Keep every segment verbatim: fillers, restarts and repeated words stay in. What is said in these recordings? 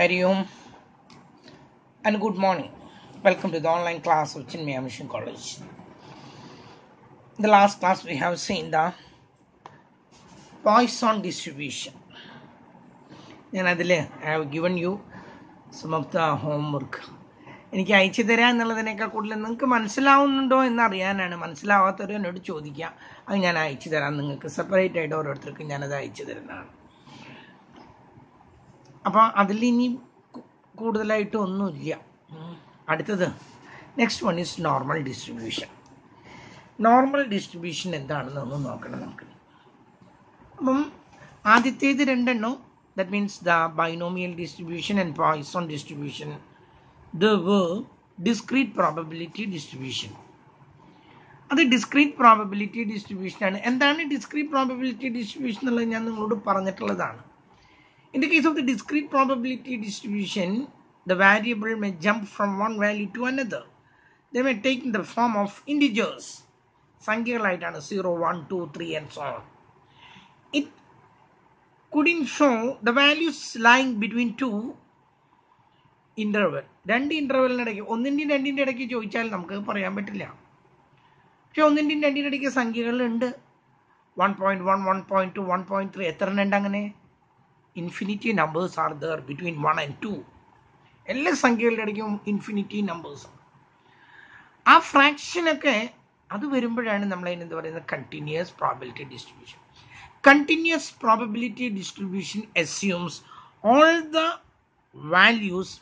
Hari Om and good morning. Welcome to the online class of Chinmaya Mission College. In the last class we have seen the Poisson distribution. And I have given you some of the homework. എനിക്ക് അയച്ചു തരാം എന്നുള്ളതിനേക്കാൾ കൂടുതൽ നിങ്ങൾക്ക് മനസ്സിലാവുന്നുണ്ടോ എന്നറിയാനാണ്. മനസ്സിലാവാത്തവർ എന്നോട് ചോദിക്കുക, അത് ഞാൻ അയച്ചു തരാം. നിങ്ങൾക്ക് സെപ്പറേറ്റ് ആയിട്ട് ഓരോരുത്തർക്കും ഞാനത് അയച്ചു തരുന്നതാണ്. അപ്പോൾ അതിൽ ഇനി കൂടുതലായിട്ട് ഒന്നുമില്ല. അടുത്തത് next one is normal distribution. Normal distribution എന്താണെന്ന് ഒന്ന് നോക്കണം നമുക്ക്. അപ്പം ആദ്യത്തേത് രണ്ടെണ്ണം, that means the binomial distribution and Poisson distribution, the were discrete probability distribution. അത് ഡിസ്ക്രീറ്റ് പ്രോബബിലിറ്റി ഡിസ്ട്രിബ്യൂഷൻ ആണ്. എന്താണ് ഡിസ്ക്രീറ്റ് പ്രോബബിലിറ്റി ഡിസ്ട്രിബ്യൂഷൻ എന്നുള്ളത് ഞാൻ നിങ്ങളോട് പറഞ്ഞിട്ടുള്ളതാണ്. In the case of the discrete probability distribution, the variable may jump from one value to another. They may take in the form of integers. സംഖ്യകളായിട്ടാണ് zero, one, two, three and so on. It couldn't show the values lying between two interval. രണ്ട് ഇന്റർവെലിനിടയ്ക്ക്, ഒന്നിൻ്റെയും രണ്ടിൻ്റെ ഇടയ്ക്ക് ചോദിച്ചാൽ നമുക്ക് പറയാൻ പറ്റില്ല. പക്ഷെ ഒന്നിൻ്റെയും രണ്ടിൻ്റെ ഇടയ്ക്ക് സംഖ്യകളുണ്ട്. One point one one point two one point three എത്ര ഉണ്ട്? അങ്ങനെ infinity numbers are there between one and two. എല്ലാ സംഖ്യകളുടെ ഇടയ്ക്കും ഇൻഫിനിറ്റി നമ്പേഴ്സ്. ആ ഫ്രാക്ഷനൊക്കെ അത് വരുമ്പോഴാണ് നമ്മൾ അതിനെന്ത് പറയുന്നത്, continuous probability distribution. Continuous probability distribution assumes all the values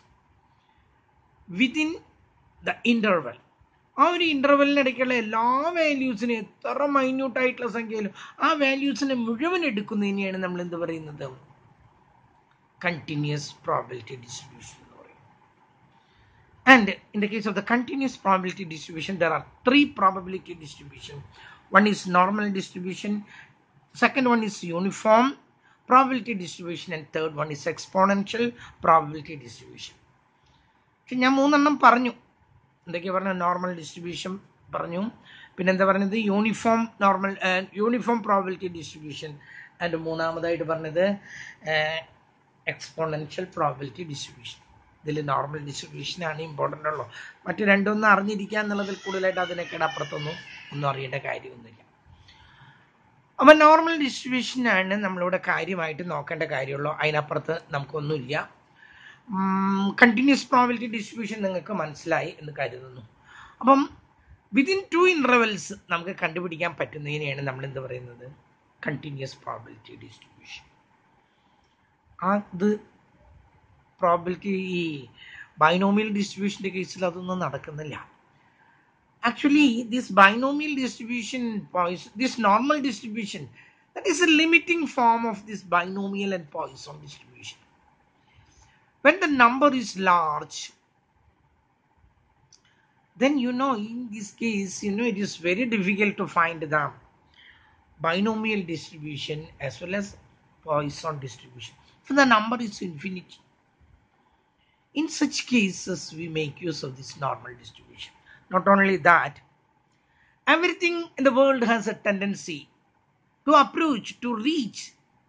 within the interval. ആ ഒരു ഇന്റർവെലിനിടയ്ക്കുള്ള എല്ലാ വാല്യൂസിനും, എത്ര മൈന്യൂട്ട് ആയിട്ടുള്ള സംഖ്യയിലും ആ വാല്യൂസിനെ മുഴുവൻ എടുക്കുന്നതിനെയാണ് നമ്മൾ എന്ത് പറയുന്നത്, കണ്ടിന്യൂസ് പ്രോബബിലിറ്റി ഡിസ്ട്രിബ്യൂഷൻ എന്ന് പറയും. And in the case of the continuous probability distribution there are three probability distribution. One is normal distribution, second one is uniform probability distribution and third one is exponential probability distribution. പക്ഷെ ഞാൻ മൂന്നെണ്ണം പറഞ്ഞു. എന്തൊക്കെയാ പറഞ്ഞ? Normal distribution പറഞ്ഞു, പിന്നെ എന്താ പറഞ്ഞത്, uniform normal uniform probability distribution, and മൂന്നാമതായിട്ട് പറഞ്ഞത് എക്സ്പോണൻഷ്യൽ പ്രോബബിലിറ്റി ഡിസ്ട്രിബ്യൂഷൻ. ഇതിൽ നോർമൽ ഡിസ്ട്രിബ്യൂഷനാണ് ഇമ്പോർട്ടൻ്റ് ഉള്ളൂ. മറ്റു രണ്ടൊന്നും അറിഞ്ഞിരിക്കുക എന്നുള്ളതിൽ കൂടുതലായിട്ട് അതിനൊക്കെ അപ്പുറത്തൊന്നും ഒന്നും അറിയേണ്ട കാര്യമൊന്നുമില്ല. അപ്പം നോർമൽ ഡിസ്ട്രിബ്യൂഷനാണ് നമ്മളിവിടെ കാര്യമായിട്ട് നോക്കേണ്ട കാര്യമുള്ളൂ. അതിനപ്പുറത്ത് നമുക്കൊന്നുമില്ല. കണ്ടിന്യൂസ് പ്രോബബിലിറ്റി ഡിസ്ട്രിബ്യൂഷൻ നിങ്ങൾക്ക് മനസ്സിലായി എന്ന് കരുതുന്നു. അപ്പം വിതിൻ ടു ഇൻ്റർവെൽസ് നമുക്ക് കണ്ടുപിടിക്കാൻ പറ്റുന്നതിനെയാണ് നമ്മൾ എന്ത് പറയുന്നത്, കണ്ടിന്യൂസ് പ്രോബബിലിറ്റി ഡിസ്ട്രിബ്യൂഷൻ. അത് പ്രോബബിലിറ്റി ഈ ബൈനോമിയൽ ഡിസ്ട്രിബ്യൂഷൻ്റെ കേസിൽ അതൊന്നും നടക്കുന്നില്ല. Actually, this binomial distribution, this normal distribution, that is a limiting form of this binomial and Poisson distribution. When the number is large, then you know, in this case, you know, it is very difficult to find the binomial distribution as well as Poisson distribution. So the number is infinity. In such cases, we make use of this normal distribution. Not only that, everything in the world has a tendency to approach, to reach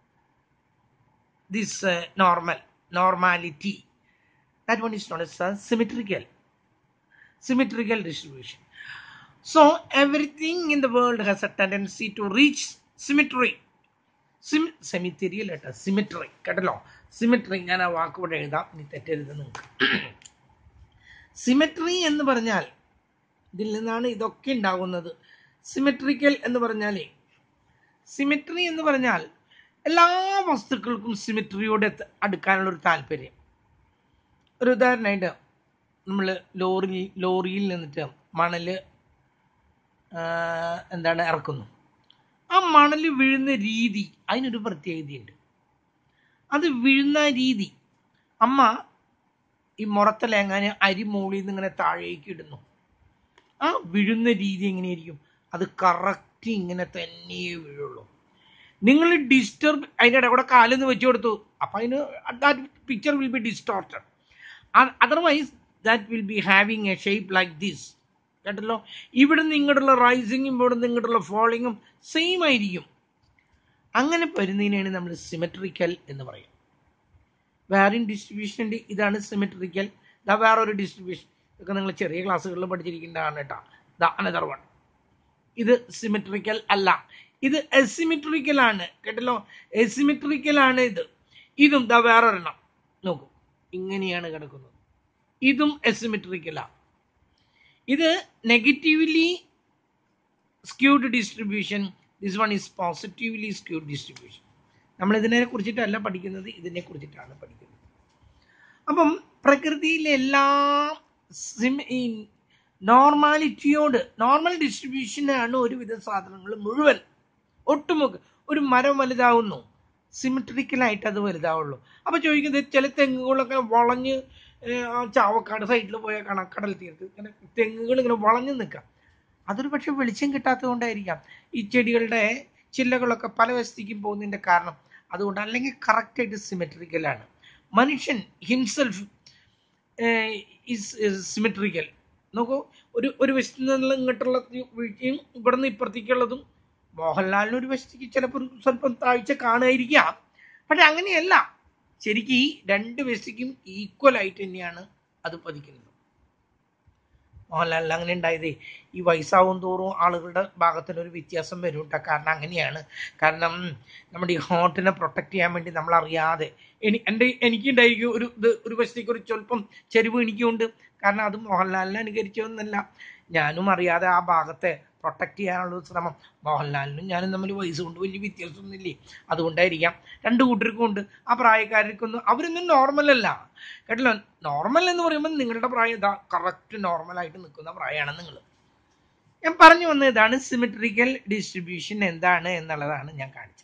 this uh, normal, normality. That one is known as a symmetrical, symmetrical distribution. So everything in the world has a tendency to reach symmetry. Sim symmetry letter, symmetry. Katalo, symmetry. ഞാൻ ആ വാക്കുകൂടെ എഴുതാം, ഇനി തെറ്റരുത് നിങ്ങൾക്ക്. Symmetry എന്ന് പറഞ്ഞാൽ ഇതിൽ നിന്നാണ് ഇതൊക്കെ ഉണ്ടാകുന്നത്. സിമെട്രിക്കൽ എന്ന് പറഞ്ഞാലേ, സിമെട്രി എന്ന് പറഞ്ഞാൽ എല്ലാ വസ്തുക്കൾക്കും സിമെട്രിയോട് അടുക്കാനുള്ളൊരു താല്പര്യം. ഒരു ഉദാഹരണമായിട്ട് നമ്മൾ ലോറി ലോറിയിൽ നിന്നിട്ട് മണൽ എന്താണ് ഇറക്കുന്നു. ആ മണൽ വീഴുന്ന രീതി, അതിനൊരു പ്രത്യേകതയുണ്ട്. അത് വീഴുന്ന രീതി, അമ്മ ഈ മുറത്തലേങ്ങാൻ അരി മോളിൽ നിന്ന് ഇങ്ങനെ താഴേക്ക് ഇടുന്നു. ആ വീഴുന്ന രീതി എങ്ങനെയായിരിക്കും? അത് കറക്റ്റ് ഇങ്ങനെ തന്നെ വീഴുള്ളൂ. നിങ്ങൾ ഡിസ്റ്റർബ് അതിൻ്റെ ഇടയിൽ കൂടെ കാലെന്ന് വെച്ചു കൊടുത്തു, അപ്പം അതിന് that picture will be distorted. Otherwise that will be having a shape like this. കേട്ടല്ലോ, ഇവിടെ നിന്ന് ഇങ്ങോട്ടുള്ള റൈസിങ്ങും ഇവിടെ നിന്ന് ഇങ്ങോട്ടുള്ള ഫോളിങ്ങും സെയിം ആയിരിക്കും. അങ്ങനെ വരുന്നതിനാണ് നമ്മൾ സിമെട്രിക്കൽ എന്ന് പറയും. വേറെയും ഡിസ്ട്രിബ്യൂഷൻ ഉണ്ട്. ഇതാണ് സിമെട്രിക്കൽ. ഇതാ വേറൊരു ഡിസ്ട്രിബ്യൂഷൻ. ഇതൊക്കെ നിങ്ങൾ ചെറിയ ക്ലാസ്സുകളിൽ പഠിച്ചിരിക്കേണ്ടതാണ് കേട്ടോ. The another one. ഇത് സിമെട്രിക്കൽ അല്ല, ഇത് എസിമെട്രിക്കൽ ആണ് കേട്ടല്ലോ. എസിമെട്രിക്കൽ ആണ് ഇത്. ഇതും ദാ വേറൊരെണ്ണം നോക്കൂ, ഇങ്ങനെയാണ് കിടക്കുന്നത്. ഇതും എസിമെട്രിക്കലാണ്. ഇത് negatively skewed distribution. This one is positively skewed distribution. നമ്മൾ ഇതിനെ കുറിച്ചിട്ടല്ല പഠിക്കുന്നത്, ഇതിനെ കുറിച്ചിട്ടാണ് പഠിക്കുന്നത്. അപ്പം പ്രകൃതിയിലെ എല്ലാ നോർമാലിറ്റിയോട്, നോർമൽ ഡിസ്ട്രിബ്യൂഷനാണ് ഒരുവിധ സാധനങ്ങൾ മുഴുവൻ ഒട്ടുമുക്ക. ഒരു മരം വലുതാവുന്നു, സിമെട്രിക്കലായിട്ട് അത് വലുതാവുള്ളൂ. അപ്പോൾ ചോദിക്കുന്നത് ചില തെങ്ങുകളൊക്കെ വളഞ്ഞ്, ചാവക്കാട് സൈഡിൽ പോയ കാണാം കടൽ തീരത്ത് ഇങ്ങനെ തെങ്ങുകൾ ഇങ്ങനെ വളഞ്ഞു നിൽക്കാം. അതൊരു പക്ഷെ വെളിച്ചം കിട്ടാത്തത് കൊണ്ടായിരിക്കാം. ഈ ചെടികളുടെ ചില്ലകളൊക്കെ പല വശത്തേക്കും പോകുന്നതിൻ്റെ കാരണം അതുകൊണ്ട്. അല്ലെങ്കിൽ കറക്റ്റായിട്ട് സിമെട്രിക്കലാണ്. മനുഷ്യൻ ഹിംസെൽഫ് ഈസ് സിമെട്രിക്കൽ. നോക്കൂ, ഒരു ഒരു വശത്ത് നിന്നുള്ള ഇങ്ങോട്ടുള്ള വീഴ്ചയും ഇവിടെ നിന്ന് ഇപ്പുറത്തേക്കുള്ളതും. മോഹൻലാലിന് ഒരു വശത്തേക്ക് ചിലപ്പോൾ സ്വല്പം താഴ്ച കാണുമായിരിക്കാം, പക്ഷെ അങ്ങനെയല്ല. ശരിക്കും ഈ രണ്ട് വശത്തേക്കും ഈക്വൽ ആയിട്ട് തന്നെയാണ് അത് പതിക്കുന്നത്. മോഹൻലാലിന് അങ്ങനെ ഉണ്ടായതേ. ഈ വയസ്സാവും തോറും ആളുകളുടെ ഭാഗത്തിനൊരു വ്യത്യാസം വരും കേട്ടോ. കാരണം അങ്ങനെയാണ്. കാരണം നമ്മുടെ ഈ ഹാർട്ടിനെ പ്രൊട്ടക്റ്റ് ചെയ്യാൻ വേണ്ടി നമ്മൾ അറിയാതെ എനി എൻ്റെ എനിക്കുണ്ടായിരിക്കും ഒരു ഇത് ഒരു വശത്തേക്ക് ഒരു സ്വല്പം ചെരിവ് എനിക്കുണ്ട്. കാരണം അത് മോഹൻലാലിനെ അനുകരിച്ചതൊന്നല്ല, ഞാനും അറിയാതെ ആ ഭാഗത്തെ പ്രൊട്ടക്റ്റ് ചെയ്യാനുള്ള ശ്രമം. മോഹൻലാലിനും ഞാനും തമ്മിൽ വയസ്സ് കൊണ്ട് വലിയ വ്യത്യാസമൊന്നുമില്ലേ, അതുകൊണ്ടായിരിക്കാം. രണ്ട് കൂട്ടർക്കും ഉണ്ട്. ആ പ്രായക്കാർക്കൊന്നും അവരൊന്നും നോർമലല്ല കേട്ടല്ലോ. നോർമൽ എന്ന് പറയുമ്പോൾ നിങ്ങളുടെ പ്രായം ഇതാ കറക്റ്റ് നോർമലായിട്ട് നിൽക്കുന്ന പ്രായമാണ് നിങ്ങൾ. ഞാൻ പറഞ്ഞു വന്നത് ഇതാണ് സിമെട്രിക്കൽ ഡിസ്ട്രിബ്യൂഷൻ എന്താണ് എന്നുള്ളതാണ് ഞാൻ കാണിച്ചത്.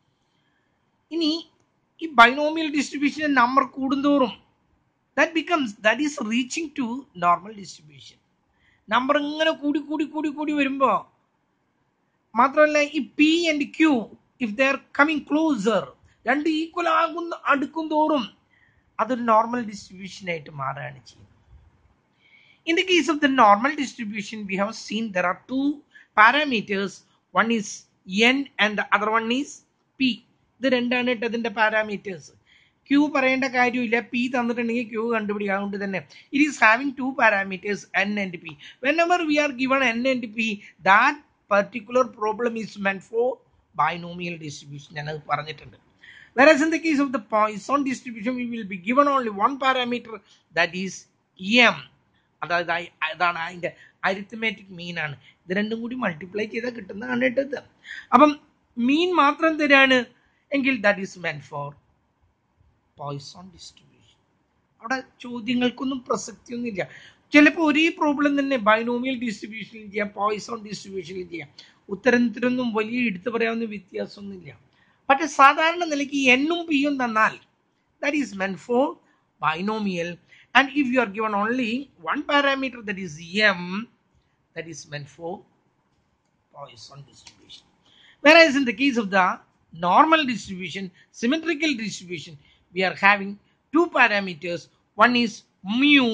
ഇനി ഈ ബൈനോമിയൽ ഡിസ്ട്രിബ്യൂഷൻ്റെ നമ്പർ കൂടുന്തോറും that becomes that is reaching to normal distribution. Number ഇങ്ങനെ കൂടി കൂടി കൂടി കൂടി വരുമ്പോൾ മാത്രമല്ല ഈ P and Q if they are coming closer, രണ്ട് ഈക്വൽ ആകുന്ന അടുക്കും തോറും അതൊരു നോർമൽ ഡിസ്ട്രിബ്യൂഷനായിട്ട് മാറുകയാണ് ചെയ്യുന്നത്. In the case of the normal distribution, we have seen there are two parameters. One is n and the other one is p. ഇത് രണ്ടാണ് കേട്ടോ അതിൻ്റെ പാരാമീറ്റേഴ്സ്. ക്യൂ പറയേണ്ട കാര്യമില്ല, പി തന്നിട്ടുണ്ടെങ്കിൽ ക്യൂ കണ്ടുപിടിക്കുക. അതുകൊണ്ട് തന്നെ it is having two parameters N and P. Whenever we are given N and P, that particular problem is meant for binomial distribution. ഞാനത് പറഞ്ഞിട്ടുണ്ട്. Whereas in the case of the Poisson distribution, we will be given only one parameter, that is m. അതായത് അതാണ് അതിൻ്റെ arithmetic മീൻ ആണ്. ഇത് രണ്ടും കൂടി multiply ചെയ്താൽ കിട്ടുന്നതാണ് കേട്ടത്. അപ്പം മീൻ മാത്രം തരാണ് എങ്കിൽ that is meant for Poisson distribution. അവിടെ ചോദ്യങ്ങൾക്കൊന്നും പ്രസക്തിയൊന്നുമില്ല. ചിലപ്പോൾ ഒരേ പ്രോബ്ലം തന്നെ ബൈനോമിയൽ ഡിസ്ട്രിബ്യൂഷനിൽ ചെയ്യാം, പോയ്സോൺ ഡിസ്ട്രിബ്യൂഷനിൽ ചെയ്യാം. ഉത്തരത്തിനൊന്നും വലിയ എടുത്തു പറയാവുന്ന വ്യത്യാസമൊന്നുമില്ല. പക്ഷെ സാധാരണ നിലയ്ക്ക് എന്നും പിയും തന്നാൽ that is meant for binomial. And if you are given only one parameter, that is m, that is meant for Poisson distribution. Whereas in the case of the normal distribution, symmetrical distribution, we are having two parameters. One is mu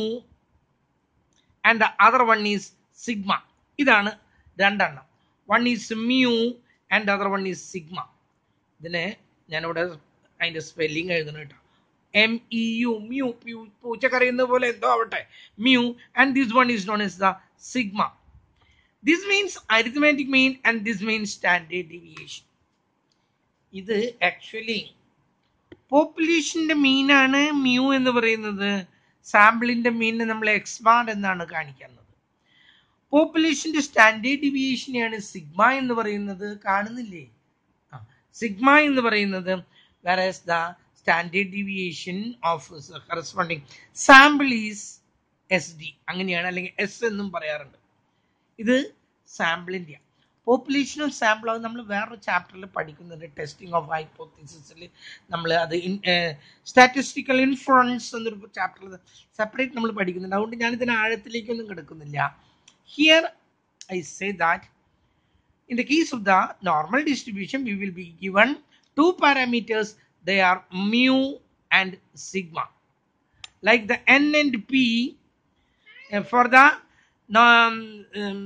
and the other one is sigma. ഇതാണ് രണ്ടെണ്ണം. One is mu and the other one is sigma. ഇതിനെ ഞാനിവിടെ അതിൻ്റെ spelling എഴുതണം കേട്ടോ. M E U, mu, പൂച്ചക്കറിയുന്ന പോലെ എന്തോ ആവട്ടെ, mu. And this one is known as the sigma. This means arithmetic mean and this means standard deviation. ഇത് ആക്ച്വലി പോപ്പുലേഷൻ്റെ മീനാണ് മ്യൂ എന്ന് പറയുന്നത്. സാമ്പിളിൻ്റെ മീനിനെ നമ്മൾ എക്സ് ബാർ എന്നാണ് കാണിക്കുന്നത്. പോപ്പുലേഷൻ്റെ സ്റ്റാൻഡേർഡ് ഡീവിയേഷനെയാണ് സിഗ്മ എന്ന് പറയുന്നത്. കാണുന്നില്ലേ? ആ, സിഗ്മ എന്ന് പറയുന്നത്. whereas the standard deviation of the corresponding sample is S D. അങ്ങനെയാണ്, അല്ലെങ്കിൽ എസ് എന്നും പറയാറുണ്ട്. ഇത് സാമ്പിളിൻ്റെ പോപ്പുലേഷനും സാമ്പിളും നമ്മൾ വേറൊരു ചാപ്റ്ററിൽ പഠിക്കുന്നുണ്ട്. ടെസ്റ്റിംഗ് ഓഫ് ഹൈപ്പോത്തസിസിൽ നമ്മൾ അത് സ്റ്റാറ്റിസ്റ്റിക്കൽ ഇൻഫ്ലുവൻസ് എന്നൊരു ചാപ്റ്ററിൽ സെപ്പറേറ്റ് നമ്മൾ പഠിക്കുന്നുണ്ട്. അതുകൊണ്ട് ഞാനിതിന് ആഴത്തിലേക്കൊന്നും കിടക്കുന്നില്ല. Here I say that in the case of the normal distribution, we will be given two parameters. They are mu and sigma. Like the n and p uh, for the um, um,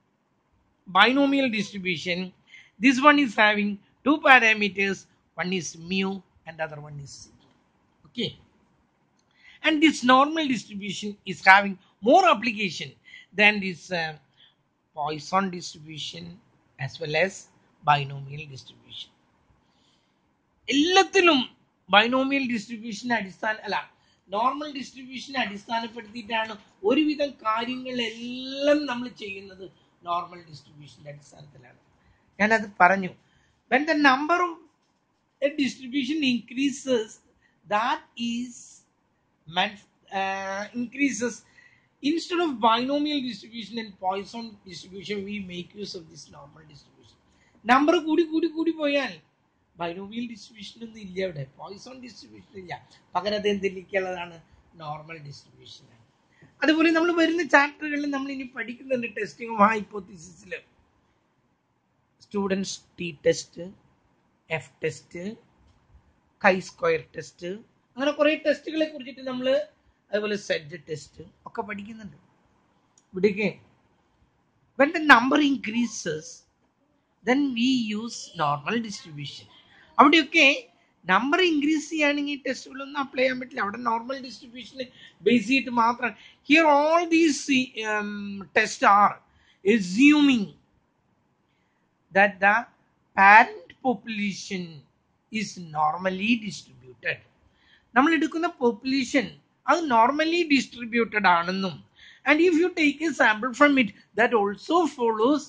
binomial distribution, this one is having two parameters. One is mu and the other one is sigma. Okay. And this normal distribution is having more application than this uh, Poisson distribution as well as binomial distribution. എല്ലാത്തിലും binomial distribution അടിസ്ഥാന അല്ല normal distribution അടിസ്ഥാനപ്പെടുത്തിയിട്ടാണ് ഒരുവിധം കാര്യങ്ങളെല്ലാം നമ്മൾ ചെയ്യുന്നത്. Normal ഡിസ്ട്രിബ്യൂഷന്റെ അടിസ്ഥാനത്തിലാണ്. ഞാനത് പറഞ്ഞു. when the number of a distribution increases, that is uh, increases instead of binomial distribution and Poisson distribution, we make use of this normal distribution. number കൂടി കൂടി കൂടി പോയാൽ ബൈനോമിയൽ ഡിസ്ട്രിബ്യൂഷൻ ഒന്നും ഇല്ല, അവിടെ പോയിസോൺ ഡിസ്ട്രിബ്യൂഷൻ ഇല്ല, പകരം അത് എന്തിലേക്കുള്ളതാണ്? നോർമൽ ഡിസ്ട്രിബ്യൂഷൻ ആണ്. അതുപോലെ നമ്മൾ വരുന്ന ചാപ്റ്ററുകളിൽ നമ്മൾ ഇനി പഠിക്കുന്നുണ്ട് ടെസ്റ്റിംഗ് ഓഫ് ഹൈപ്പോത്തിസിസിൽ student's T test, F test, chi square test, അങ്ങനെ കുറെ ടെസ്റ്റുകളെ കുറിച്ചിട്ട് നമ്മൾ അതുപോലെ സെറ്റ് ടെസ്റ്റ് ഒക്കെ പഠിക്കുന്നുണ്ട്. ഇവിടേക്ക് when the number increases then we use normal distribution. അവിടെയൊക്കെ നമ്പർ ഇൻക്രീസ് ചെയ്യുകയാണെങ്കിൽ ഈ ടെസ്റ്റുകളൊന്നും അപ്ലൈ ചെയ്യാൻ പറ്റില്ല, അവിടെ നോർമൽ ഡിസ്ട്രിബ്യൂഷന് ബേസ് ചെയ്തിട്ട് മാത്രമാണ്. Here all these test are assuming that the parent population is normally distributed. നമ്മൾ എടുക്കുന്ന പോപ്പുലേഷൻ അത് നോർമലി ഡിസ്ട്രിബ്യൂട്ടഡ് ആണെന്നും and if you take a sample from it, that also follows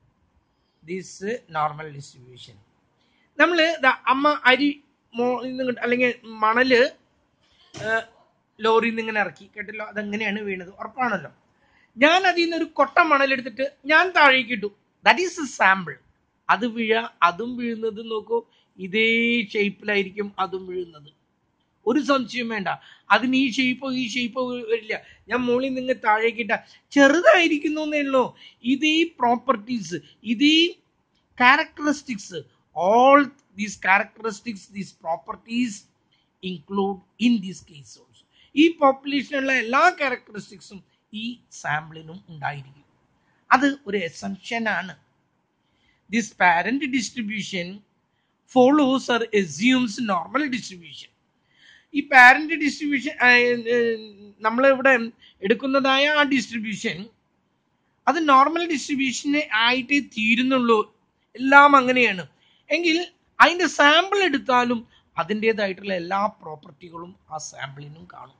this uh, normal distribution. നമ്മൾ അമ്മ അരി അല്ലെങ്കിൽ മണല് ലോറിയിൽ നിന്ന് ഇങ്ങനെ ഇറക്കി കേട്ടല്ലോ, അതെങ്ങനെയാണ് വീണത് ഉറപ്പാണല്ലോ. ഞാൻ അതിൽ നിന്ന് ഒരു കൊട്ട മണലെടുത്തിട്ട് ഞാൻ താഴേക്ക് ഇട്ടു, ദാറ്റ് ഈസ് എ സാമ്പിൾ. അത് വീഴ അതും വീഴുന്നത് നോക്കൂ, ഇതേ ഷേപ്പിലായിരിക്കും അതും വീഴുന്നത്, ഒരു സംശയം വേണ്ട. അതിന് ഈ ഷേപ്പോ ഈ ഷേപ്പോ വരില്ല. ഞാൻ മുകളിൽ നിന്ന് താഴേക്കിട്ട ചെറുതായിരിക്കുന്നു എന്നേ ഉള്ളൂ. ഇതേ പ്രോപ്പർട്ടീസ്, ഇതേ characteristics, all these characteristics, these properties include in this case also. ഈ പോപ്പുലേഷനുള്ള എല്ലാ ക്യാരക്ടറിസ്റ്റിക്സും ഈ സാമ്പിളിനും ഉണ്ടായിരിക്കും. അത് ഒരു അസംപ്ഷൻ ആണ്. This parent distribution follows or assumes normal distribution. ഈ പാരന്റ് ഡിസ്ട്രിബ്യൂഷൻ നമ്മൾ ഇവിടെ എടുക്കുന്നതായ ആ ഡിസ്ട്രിബ്യൂഷൻ അത് നോർമൽ ഡിസ്ട്രിബ്യൂഷന് ആയിട്ട് തീരുന്നുള്ളൂ. എല്ലാം അങ്ങനെയാണ് എങ്കിൽ അതിൻ്റെ സാമ്പിൾ എടുത്താലും അതിൻ്റെതായിട്ടുള്ള എല്ലാ പ്രോപ്പർട്ടികളും ആ സാമ്പിളിനും കാണും.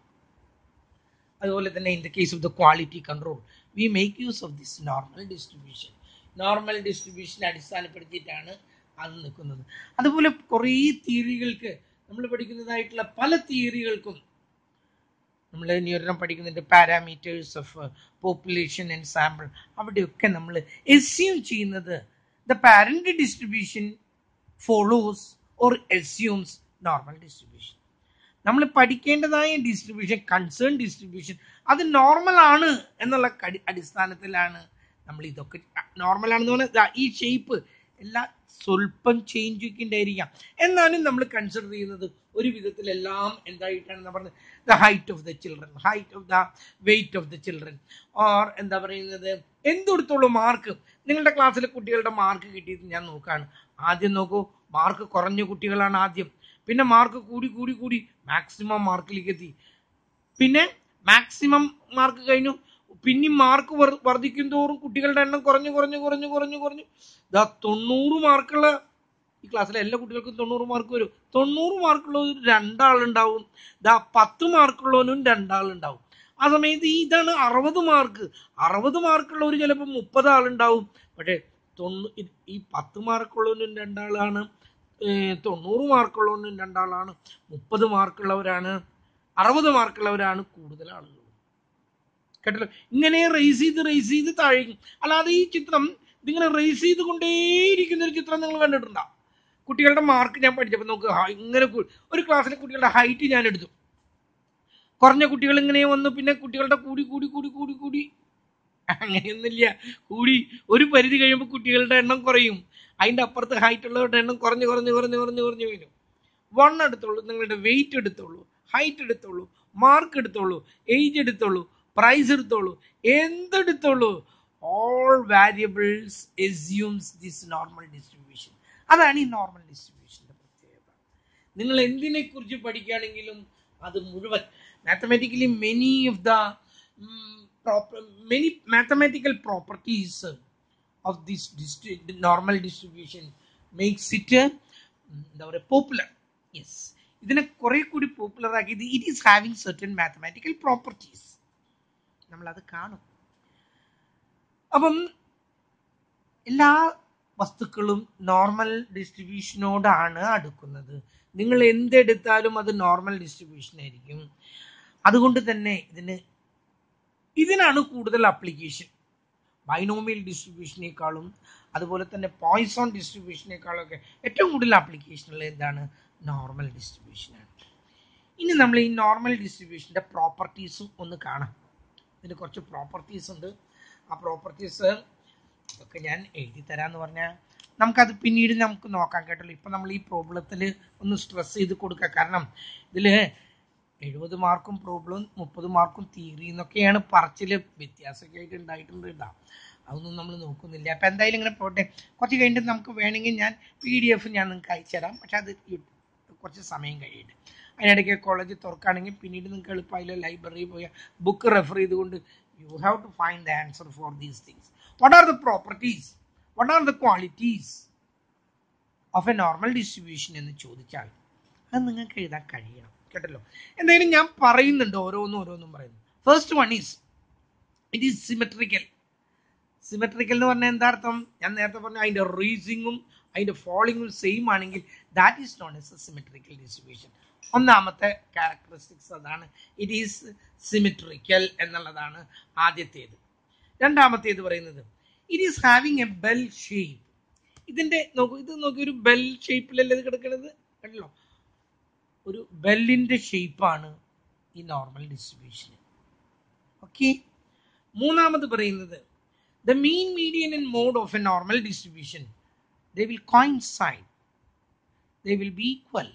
അതുപോലെ തന്നെ in the case of the quality control we make use of this normal distribution. Normal ഡിസ്ട്രിബ്യൂഷനെ അടിസ്ഥാനപ്പെടുത്തിയിട്ടാണ് അത് നിൽക്കുന്നത്. അതുപോലെ കുറേ തിയറികൾക്ക് നമ്മൾ പഠിക്കുന്നതായിട്ടുള്ള പല തിയറികൾക്കും നമ്മൾ ഇനി ഒരെണ്ണം പഠിക്കുന്നുണ്ട്, parameters of population and sample. അവിടെയൊക്കെ നമ്മൾ അസ്യൂം ചെയ്യുന്നത് the parent distribution follows or assumes normal distribution. നമ്മൾ പഠിക്കേണ്ടതായ ഡിസ്ട്രിബ്യൂഷൻ, കൺസേൺ ഡിസ്ട്രിബ്യൂഷൻ, അത് നോർമൽ ആണ് എന്നുള്ള അടിസ്ഥാനത്തിലാണ് നമ്മൾ ഇതൊക്കെ. നോർമൽ ആണെന്ന് പറഞ്ഞാൽ ഈ ഷേപ്പ് എല്ലാ സ്വല്പം ചേഞ്ച് ഒക്കെ ഉണ്ടായിരിക്കാം, എന്നാലും നമ്മൾ കൺസിഡർ ചെയ്യുന്നത് ഒരു വിധത്തിലെല്ലാം എന്തായിട്ടാണ് പറഞ്ഞത്, the height of the children, height of the weight of the children, or എന്താ പറയുന്നത് എന്തെടുത്തോളൂ മാർക്ക്. നിങ്ങളുടെ ക്ലാസ്സിലെ കുട്ടികളുടെ മാർക്ക് കിട്ടിയത് ഞാൻ നോക്കുകയാണ്. ആദ്യം നോക്കൂ, മാർക്ക് കുറഞ്ഞ കുട്ടികളാണ് ആദ്യം, പിന്നെ മാർക്ക് കൂടി കൂടി കൂടി മാക്സിമം മാർക്കിലേക്ക് എത്തി, പിന്നെ മാക്സിമം മാർക്ക് കഴിഞ്ഞു, പിന്നെ മാർക്ക് വർദ്ധിക്കും തോറും കുട്ടികളുടെ എണ്ണം കുറഞ്ഞു കുറഞ്ഞു കുറഞ്ഞു കുറഞ്ഞു കുറഞ്ഞു ദാ തൊണ്ണൂറ് മാർക്കുള്ള ഈ ക്ലാസ്സിലെ എല്ലാ കുട്ടികൾക്കും തൊണ്ണൂറ് മാർക്ക് വരും. തൊണ്ണൂറ് മാർക്കുള്ള ഒരു രണ്ടാളുണ്ടാവും, ദാ പത്ത് മാർക്കുള്ളവനും രണ്ടാളുണ്ടാവും. ആ സമയത്ത് ഇതാണ് അറുപത് മാർക്ക്. അറുപത് മാർക്കുള്ളവർ ചിലപ്പോൾ മുപ്പത് ആളുണ്ടാവും. പക്ഷേ തൊണ്ണൂ ഈ പത്ത് മാർക്കുള്ളവനും രണ്ടാളാണ്, തൊണ്ണൂറ് മാർക്കുള്ളവനും രണ്ടാളാണ്, മുപ്പത് മാർക്കുള്ളവരാണ്, അറുപത് മാർക്കുള്ളവരാണ് കൂടുതൽ ആളുകൾ. കേട്ടല്ലോ, ഇങ്ങനെ റേസ് ചെയ്ത് റേസ് ചെയ്ത് താഴേക്കും. അല്ലാതെ ഈ ചിത്രം ഇതിങ്ങനെ റേസ് ചെയ്ത് കൊണ്ടേയിരിക്കുന്ന ഒരു ചിത്രം നിങ്ങൾ കണ്ടിട്ടുണ്ടാവും. കുട്ടികളുടെ മാർക്ക് ഞാൻ പഠിച്ചപ്പോൾ നമുക്ക് ഇങ്ങനെ ഒരു ക്ലാസ്സിലെ കുട്ടികളുടെ ഹൈറ്റ് ഞാൻ എടുത്തു. കുറഞ്ഞ കുട്ടികൾ ഇങ്ങനെ വന്നു, പിന്നെ കുട്ടികളുടെ കൂടി കൂടി കൂടി കൂടി കൂടി അങ്ങനെയൊന്നുമില്ല. കൂടി ഒരു പരിധി കഴിയുമ്പോൾ കുട്ടികളുടെ എണ്ണം കുറയും. അതിൻ്റെ അപ്പുറത്ത് ഹൈറ്റ് ഉള്ളവരുടെ എണ്ണം കുറഞ്ഞ് കുറഞ്ഞ് കുറഞ്ഞ് കുറഞ്ഞ് കുറഞ്ഞ് വരും. വൺ എടുത്തോളൂ, നിങ്ങളുടെ വെയിറ്റ് എടുത്തോളൂ, ഹൈറ്റ് എടുത്തോളൂ, മാർക്ക് എടുത്തോളൂ, ഏജ് എടുത്തോളൂ, പ്രൈസ് എടുത്തോളൂ, എന്തെടുത്തോളൂ, all variables assumes this normal distribution. അതാണ് ഈ നോർമൽ ഡിസ്ട്രിബ്യൂഷൻ്റെ പ്രത്യേകത. നിങ്ങൾ എന്തിനെ കുറിച്ച് പഠിക്കുകയാണെങ്കിലും അത് മുഴുവൻ mathematically many of the many mathematical properties of this normal distribution makes it എന്താ പറയുക പോപ്പുലർ. യെസ്, ഇതിനെ കുറെ കൂടി പോപ്പുലർ ആക്കിയത് it is having certain mathematical properties. നമ്മളത് കാണും. അപ്പം എല്ലാ വസ്തുക്കളും നോർമൽ ഡിസ്ട്രിബ്യൂഷനോടാണ് അടുക്കുന്നത്. നിങ്ങൾ എന്തെടുത്താലും അത് നോർമൽ ഡിസ്ട്രിബ്യൂഷൻ ആയിരിക്കും. അതുകൊണ്ട് തന്നെ ഇതിന് ഇതിനാണ് കൂടുതൽ ആപ്ലിക്കേഷൻ. ബൈനോമിയൽ ഡിസ്ട്രിബ്യൂഷനേക്കാളും അതുപോലെ തന്നെ പോയ്സോൺ ഡിസ്ട്രിബ്യൂഷനേക്കാളും ഒക്കെ ഏറ്റവും കൂടുതൽ ആപ്ലിക്കേഷനുള്ള എന്താണ്? നോർമൽ ഡിസ്ട്രിബ്യൂഷനാണ്. ഇനി നമ്മൾ ഈ നോർമൽ ഡിസ്ട്രിബ്യൂഷൻ്റെ പ്രോപ്പർട്ടീസും ഒന്ന് കാണാം. ഇതിന് കുറച്ച് പ്രോപ്പർട്ടീസ് ഉണ്ട്. ആ പ്രോപ്പർട്ടീസ് ഒക്കെ ഞാൻ എഴുതി തരാമെന്ന് പറഞ്ഞാൽ നമുക്കത് പിന്നീട് നമുക്ക് നോക്കാം കേട്ടല്ലോ. ഇപ്പം നമ്മൾ ഈ പ്രോബ്ലത്തിൽ ഒന്ന് സ്ട്രെസ് ചെയ്ത് കൊടുക്കുക. കാരണം ഇതിൽ എഴുപത് മാർക്കും പ്രോബ്ലം, മുപ്പത് മാർക്കും തിയറി എന്നൊക്കെയാണ് പറച്ചിൽ. വ്യത്യാസമൊക്കെ ആയിട്ട് ഉണ്ടായിട്ടുണ്ട് കേട്ടോ. അതൊന്നും നമ്മൾ നോക്കുന്നില്ല. അപ്പം എന്തായാലും ഇങ്ങനെ പോട്ടെ. കുറച്ച് കഴിഞ്ഞിട്ട് നമുക്ക് വേണമെങ്കിൽ ഞാൻ പി ഡി എഫ് ഞാൻ നിങ്ങൾക്ക് അയച്ചു തരാം. പക്ഷെ അത് കുറച്ച് സമയം കഴിയട്ടെ. അതിനിടയ്ക്ക് കോളേജ് തുറക്കുകയാണെങ്കിൽ പിന്നീട് നിങ്ങൾക്ക് എളുപ്പമായില്ല ലൈബ്രറി പോയ ബുക്ക് റെഫർ ചെയ്തുകൊണ്ട് you have to find the answer for these things. What are the properties, what are the qualities of a normal distribution എന്ന് ചോദിച്ചാൽ അത് നിങ്ങൾക്ക് എഴുതാൻ കഴിയണം കേട്ടല്ലോ. എന്തായാലും ഞാൻ പറയുന്നുണ്ട്, ഓരോന്നും ഓരോന്നും പറയുന്നു. First one is it is symmetrical. Symmetrical എന്ന് പറഞ്ഞാൽ എന്താ അർത്ഥം? ഞാൻ നേരത്തെ പറഞ്ഞു അതിൻ്റെ റീസിങ്ങും അതിൻ്റെ ഫോളിങ്ങും സെയിം ആണെങ്കിൽ that is known as a symmetrical distribution. ഒന്നാമത്തെ ക്യാരക്ടറിസ്റ്റിക്സ് അതാണ്, ഇറ്റ് ഈസ് സിമെട്രിക്കൽ എന്നുള്ളതാണ് ആദ്യത്തേത്. രണ്ടാമത്തേത് പറയുന്നത് it is having a bell shape. ഇതിൻ്റെ നോക്കൂ, ഇത് നോക്കി ഒരു ബെൽ ഷേപ്പിലല്ലേ ഇത് കിടക്കുന്നത് കണ്ടല്ലോ. ഒരു ബെല്ലിൻ്റെ ഷേപ്പാണ് ഈ നോർമൽ ഡിസ്ട്രിബ്യൂഷൻ. ഓക്കെ. മൂന്നാമത് പറയുന്നത് the mean, median and mode of a normal distribution, they will coincide, they will be equal.